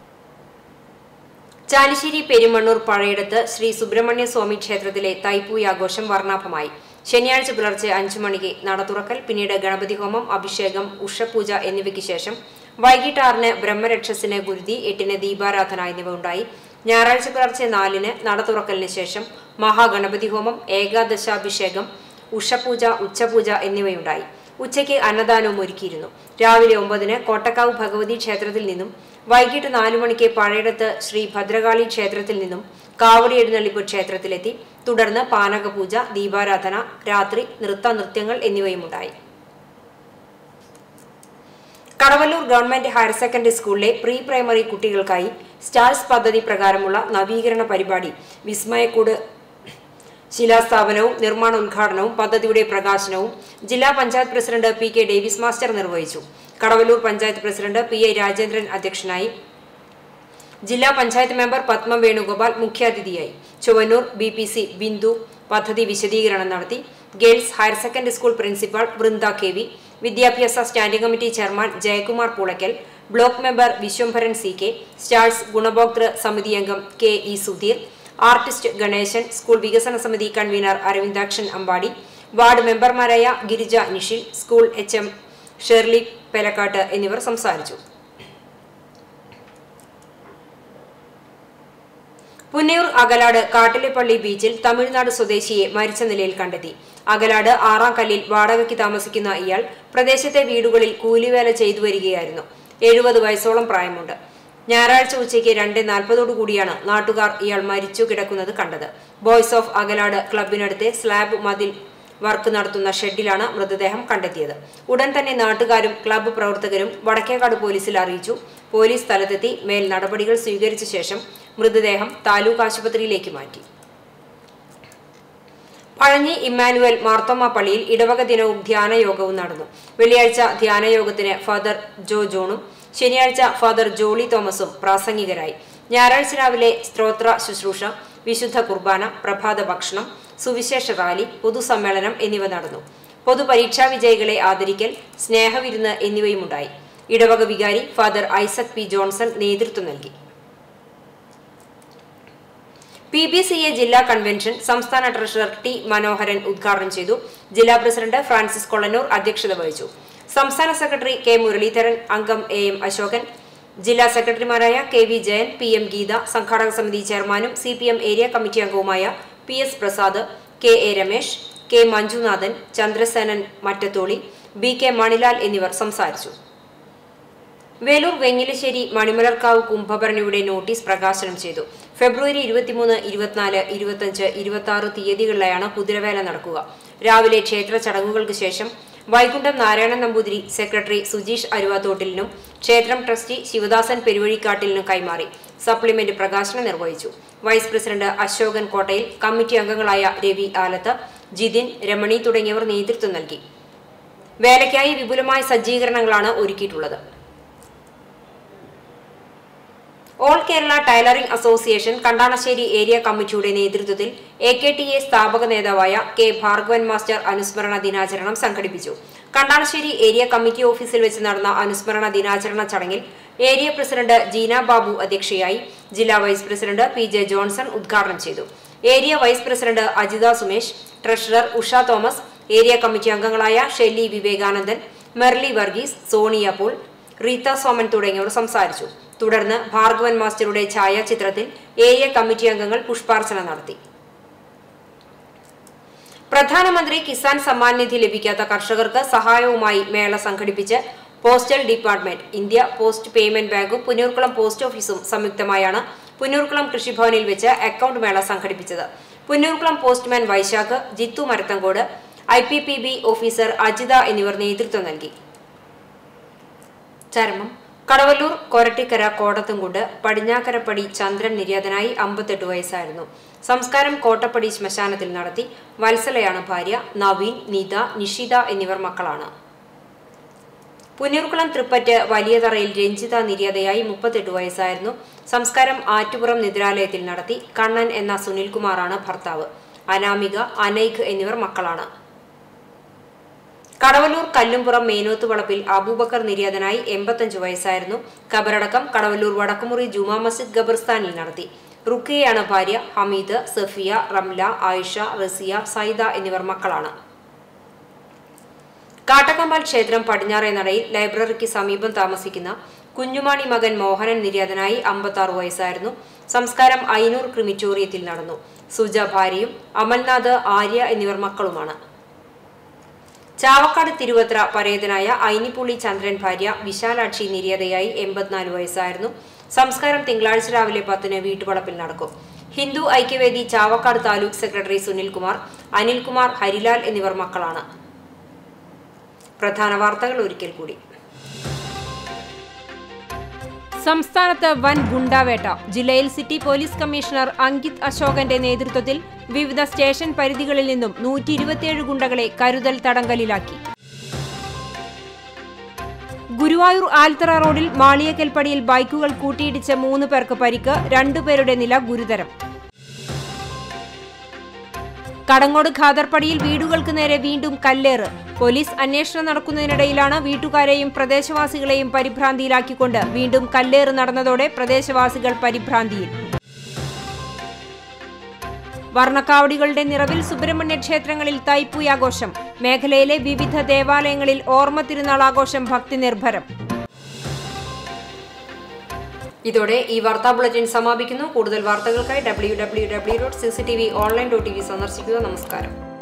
Speaker 1: Chalissery Perumannur Pazhayadath Sri Subrahmanya സ്വാമി ക്ഷേത്രത്തിലെ തൈപ്പൂയാഘോഷം വർണ്ണാഭമായി. ശനിയാഴ്ച പുലർച്ചെ അഞ്ചു മണിക്ക് നട തുറക്കൽ, പിന്നീട് ഗണപതി ഹോമം, അഭിഷേകം, ഉഷപൂജ എന്നിവയ്ക്ക് ശേഷം വൈകിട്ട് ആറിന് ബ്രഹ്മരക്ഷസിന് ഗുരുതി, എട്ടിന് ദീപാരാധന എന്നിവ ഉണ്ടായി. ഞായറാഴ്ച പുലർച്ചെ നാലിന് നട തുറക്കലിന് ശേഷം മഹാഗണപതി ഹോമം, ഏകാദശാഭിഷേകം, ഉഷപൂജ, ഉച്ചപൂജ എന്നിവയുണ്ടായി. ഉച്ചയ്ക്ക് അന്നദാനവും ഒരുക്കിയിരുന്നു. രാവിലെ ഒമ്പതിന് കോട്ടക്കാവ് ഭഗവതി ക്ഷേത്രത്തിൽ നിന്നും വൈകിട്ട് നാലു മണിക്ക് പഴയടത്ത് ശ്രീ ഭദ്രകാളി ക്ഷേത്രത്തിൽ നിന്നും കാവടി എഴുന്നള്ളിപ്പ് ക്ഷേത്രത്തിലെത്തി. തുടർന്ന് പാനകപൂജ, ദീപാരാധന, രാത്രി നൃത്ത നൃത്യങ്ങൾ എന്നിവയുമുണ്ടായി. കടവല്ലൂർ ഗവൺമെന്റ് ഹയർ സെക്കൻഡറി സ്കൂളിലെ പ്രീ പ്രൈമറി കുട്ടികൾക്കായി സ്റ്റാർസ് പദ്ധതി പ്രകാരമുള്ള നവീകരണ പരിപാടി വിസ്മയക്കൂട് ശിലാസ്ഥാപനവും നിർമ്മാണ ഉദ്ഘാടനവും പദ്ധതിയുടെ പ്രകാശനവും ജില്ലാ panchayat president P K Davis master നിർവഹിച്ചു. Kadavallur panchayat president P I Rajendran അധ്യക്ഷനായി. ജില്ലാ പഞ്ചായത്ത് മെമ്പർ പത്മ വേണുഗോപാൽ മുഖ്യാതിഥിയായി. Chowwannur B P C Bindu പദ്ധതി വിശദീകരണം നടത്തി. Girls higher secondary school principal Vrinda K V, വിദ്യാഭ്യാസ standing committee chairman Jayakumar Poolakkal, block member Viswambharan C K, stars ഗുണഭോക്തൃ സമിതി അംഗം K E Sudheer, artist Ganesan, school വികസന സമിതി കൺവീനർ അരവിന്ദാക്ഷൻ അമ്പാടി, വാർഡ് മെമ്പർമാരായ Girija നിഷിൽ, school H M Shirley Pelakkat എന്നിവർ സംസാരിച്ചു. പുന്നയൂർ അകലാട് കാട്ടിലെപ്പള്ളി ബീച്ചിൽ തമിഴ്നാട് സ്വദേശിയെ മരിച്ച നിലയിൽ കണ്ടെത്തി. അകലാട് ആറാം കല്ലിൽ വാടകയ്ക്ക് താമസിക്കുന്ന ഇയാൾ പ്രദേശത്തെ വീടുകളിൽ കൂലിവേല ചെയ്തു വരികയായിരുന്നു. എഴുപത് വയസ്സോളം പ്രായമുണ്ട്. ഞായറാഴ്ച ഉച്ചയ്ക്ക് രണ്ട് നാൽപ്പതോടുകൂടിയാണ് നാട്ടുകാർ ഇയാൾ മരിച്ചു കിടക്കുന്നത് കണ്ടത്. ബോയ്സ് ഓഫ് അകലാട് ക്ലബിനടുത്തെ സ്ലാബ് മതിൽ വർക്ക് നടത്തുന്ന ഷെഡിലാണ് മൃതദേഹം കണ്ടെത്തിയത്. ഉടൻ തന്നെ നാട്ടുകാരും ക്ലബ്ബ് പ്രവർത്തകരും വടക്കേക്കാട് പോലീസിൽ അറിയിച്ചു. പോലീസ് സ്ഥലത്തെത്തി മേൽ നടപടികൾ സ്വീകരിച്ച ശേഷം മൃതദേഹം താലൂക്ക് ആശുപത്രിയിലേക്ക് മാറ്റി. പഴഞ്ഞി ഇമ്മാനുവൽ മാർത്തോമ പള്ളിയിൽ ഇടവക ദിനവും ധ്യാനയോഗവും നടന്നു. വെള്ളിയാഴ്ച ധ്യാനയോഗത്തിന് ഫാദർ ജോ ജോണും ശനിയാഴ്ച ഫാദർ ജോളി തോമസും പ്രാസംഗികരായി. ഞായറാഴ്ച രാവിലെ സ്തോത്ര ശുശ്രൂഷ, വിശുദ്ധ കുർബാന, പ്രഭാത ഭക്ഷണം, സുവിശേഷ റാലി, പൊതുസമ്മേളനം എന്നിവ നടന്നു. പൊതുപരീക്ഷാ വിജയികളെ ആദരിക്കൽ, സ്നേഹവിരുന്ന് എന്നിവയുമുണ്ടായി. ഇടവക വികാരി ഫാദർ ഐസക് പി ജോൺസൺ നേതൃത്വം നൽകി. പി ബി സി എ ജില്ലാ കൺവെൻഷൻ സംസ്ഥാന ട്രഷറർ ടി മനോഹരൻ ഉദ്ഘാടനം ചെയ്തു. ജില്ലാ പ്രസിഡന്റ് ഫ്രാൻസിസ് കൊള്ളന്നൂർ അധ്യക്ഷത വഹിച്ചു. സംസ്ഥാന സെക്രട്ടറി കെ മുരളീധരൻ, അംഗം എ എം അശോകൻ, ജില്ലാ സെക്രട്ടറിമാരായ K V Jayan, P M Geetha, സംഘാടക സമിതി ചെയർമാനും C P M area committee അംഗവുമായ P S Prasad, K A Ramesh, K Manjunathan, Chandrasenan Mattatholi, B K Manilal എന്നിവർ സംസാരിച്ചു. വേലൂർ വെങ്ങിലശ്ശേരി മണിമലർക്കാവ് കുംഭഭരണിയുടെ നോട്ടീസ് പ്രകാശനം ചെയ്തു. ഫെബ്രുവരി ഇരുപത്തിമൂന്ന്, ഇരുപത്തിനാല്, ഇരുപത്തിയഞ്ച്, ഇരുപത്തി ആറ് തീയതികളിലായാണ് കുതിരവേല നടക്കുക. രാവിലെ ക്ഷേത്ര ചടങ്ങുകൾക്ക് ശേഷം വൈകുണ്ഠം നാരായണൻ നമ്പൂതിരി സെക്രട്ടറി സുജീഷ് അരുവാത്തോട്ടിലിനും ക്ഷേത്രം ട്രസ്റ്റി ശിവദാസൻ പെരുവഴിക്കാട്ടിലിനും കൈമാറി സപ്ലിമെന്റ് പ്രകാശനം നിർവഹിച്ചു. വൈസ് പ്രസിഡന്റ് അശോകൻ കോട്ടയിൽ, കമ്മിറ്റി അംഗങ്ങളായ രവി ആലത്ത്, ജിതിൻ, രമണി തുടങ്ങിയവർ നേതൃത്വം നൽകി. വേലയ്ക്കായി വിപുലമായ സജ്ജീകരണങ്ങളാണ് ഒരുക്കിയിട്ടുള്ളത്. All Kerala tailoring association Kandanassery area കമ്മിറ്റിയുടെ നേതൃത്വത്തിൽ എ കെ ടി എ സ്ഥാപക നേതാവായ കെ ഭാർഗവൻ മാസ്റ്റർ അനുസ്മരണ ദിനാചരണം സംഘടിപ്പിച്ചു. കണ്ടാണശ്ശേരി ഏരിയ കമ്മിറ്റി ഓഫീസിൽ വെച്ച് നടന്ന അനുസ്മരണ ദിനാചരണ ചടങ്ങിൽ ഏരിയ പ്രസിഡന്റ് ജീന ബാബു അധ്യക്ഷയായി. ജില്ലാ vice president P J Johnson ഉദ്ഘാടനം ചെയ്തു. Area vice president Ajitha Sumesh, treasurer Usha Thomas, area committee അംഗങ്ങളായ ഷെല്ലി വിവേകാനന്ദൻ, മെർലി വർഗീസ്, സോണിയ പോൾ, റീത്ത സോമൻ തുടങ്ങിയവർ സംസാരിച്ചു. തുടർന്ന് ഭാർഗവൻ മാസ്റ്ററുടെ ഛായാചിത്രത്തിൽ ഏരിയ കമ്മിറ്റി അംഗങ്ങൾ പുഷ്പാർച്ചന നടത്തി. പ്രധാനമന്ത്രി കിസാൻ സമ്മാൻ നിധി ലഭിക്കാത്ത കർഷകർക്ക് സഹായവുമായി മേള സംഘടിപ്പിച്ച് postal department, India post payment ബാങ്കും പുന്നൂർക്കുളം പോസ്റ്റ് ഓഫീസും സംയുക്തമായാണ് പുന്നൂർക്കുളം കൃഷിഭവനിൽ വെച്ച് അക്കൌണ്ട് മേള സംഘടിപ്പിച്ചത്. Punnurkulam postman Vaishakh, Jithu Marathamcode, I P P B officer Ajitha എന്നിവർ നേതൃത്വം നൽകി. ചരമം കടവല്ലൂർ കൊരട്ടിക്കര കോടത്തുംകുണ്ട് പടിഞ്ഞാക്കരപ്പടി ചന്ദ്രൻ നിര്യാതനായി അമ്പത്തെട്ട് വയസ്സായിരുന്നു. സംസ്കാരം കോട്ടപ്പടി ശ്മശാനത്തിൽ നടത്തി. വത്സലയാണ് ഭാര്യ. നവീൻ, നിത, നിഷിത എന്നിവർ മക്കളാണ്. പുന്നൂർക്കുളം തൃപ്പറ്റ് വലിയതറയിൽ രഞ്ജിത നിര്യാതയായി മുപ്പത്തെട്ട് വയസ്സായിരുന്നു. സംസ്കാരം ആറ്റുപുറം നിദ്രാലയത്തിൽ നടത്തി. കണ്ണൻ എന്ന സുനിൽകുമാറാണ് ഭർത്താവ്. അനാമിക, അനൈഖ് എന്നിവർ മക്കളാണ്. കടവല്ലൂർ കല്ലുംപുറം മേനോത്ത് വളപ്പിൽ അബൂബക്കർ നിര്യാതനായി എൺപത്തഞ്ച് വയസ്സായിരുന്നു. ഖബറടക്കം കടവല്ലൂർ വടക്കുമുറി ജുമാ മസ്ജിദ് ഖബർസ്ഥാനിൽ നടത്തി. റുക്കിയയാണ് ഭാര്യ. ഹമീദ്, സഫിയ, റംല, ആയിഷ, റസിയ, സൈദ എന്നിവർ മക്കളാണ്. കാട്ടക്കമ്പാൽ ക്ഷേത്രം പടിഞ്ഞാറേ നടയിൽ ലൈബ്രറിക്ക് സമീപം താമസിക്കുന്ന കുഞ്ഞുമാണി മകൻ മോഹനൻ നിര്യാതനായി അമ്പത്തി ആറ് വയസ്സായിരുന്നു. സംസ്കാരം ഐനൂർ ക്രിമിറ്റോറിയത്തിൽ നടന്നു. സുജ ഭാര്യയും അമൽനാഥ്, ആര്യ എന്നിവർ മക്കളുമാണ്. ചാവക്കാട് തിരുവത്ര പരേതനായ ഐനിപ്പുള്ളി ചന്ദ്രൻ ഭാര്യ വിശാലാക്ഷി നിര്യാതയായി എൺപത്തിനാല് വയസ്സായിരുന്നു. സംസ്കാരം തിങ്കളാഴ്ച രാവിലെ പത്തിന് വീട്ടുവളപ്പിൽ നടക്കും. ഹിന്ദു ഐക്യവേദി ചാവക്കാട് താലൂക്ക് സെക്രട്ടറി സുനിൽകുമാർ, അനിൽകുമാർ, ഹരിലാൽ എന്നിവർ മക്കളാണ്. പ്രധാന വാർത്തകൾ ഒരിക്കൽ കൂടി. സംസ്ഥാനത്ത് വൻ ഗുണ്ടാവേട്ട. ജില്ലയിൽ സിറ്റി പോലീസ് കമ്മീഷണർ അങ്കിത് അശോകന്റെ നേതൃത്വത്തിൽ വിവിധ സ്റ്റേഷൻ പരിധികളിൽ നിന്നും നൂറ്റി ഇരുപത്തിയേഴ് ഗുണ്ടകളെ കരുതൽ തടങ്കലിലാക്കി. ഗുരുവായൂർ ആൽത്തറ റോഡിൽ മാളിയക്കൽപ്പടിയിൽ ബൈക്കുകൾ കൂട്ടിയിടിച്ച് മൂന്ന് പേർക്ക് പരിക്ക്. രണ്ടുപേരുടെ നില ഗുരുതരം. കടങ്ങോട് ഖാദർപടിയിൽ വീടുകൾക്ക് നേരെ വീണ്ടും കല്ലേറ്. പോലീസ് അന്വേഷണം നടക്കുന്നതിനിടയിലാണ് വീട്ടുകാരെയും പ്രദേശവാസികളെയും പരിഭ്രാന്തിയിലാക്കിക്കൊണ്ട് വീണ്ടും കല്ലേറ് നടന്നതോടെ പ്രദേശവാസികൾ പരിഭ്രാന്തിയിൽ. വർണ്ണക്കാവടികളുടെ നിറവിൽ സുബ്രഹ്മണ്യ ക്ഷേത്രങ്ങളിൽ തൈപ്പൂയ ആഘോഷം. മേഖലയിലെ വിവിധ ദേവാലയങ്ങളിൽ ഓർമ്മ തിരുനാൾ ആഘോഷം ഭക്തി നിർഭരം. ഇതോടെ ഈ വാർത്താ ബുള്ളറ്റിൻ സമാപിക്കുന്നു. കൂടുതൽ വാർത്തകൾക്കായി W W W dot C C T V online dot T V സന്ദർശിക്കുക. നമസ്കാരം.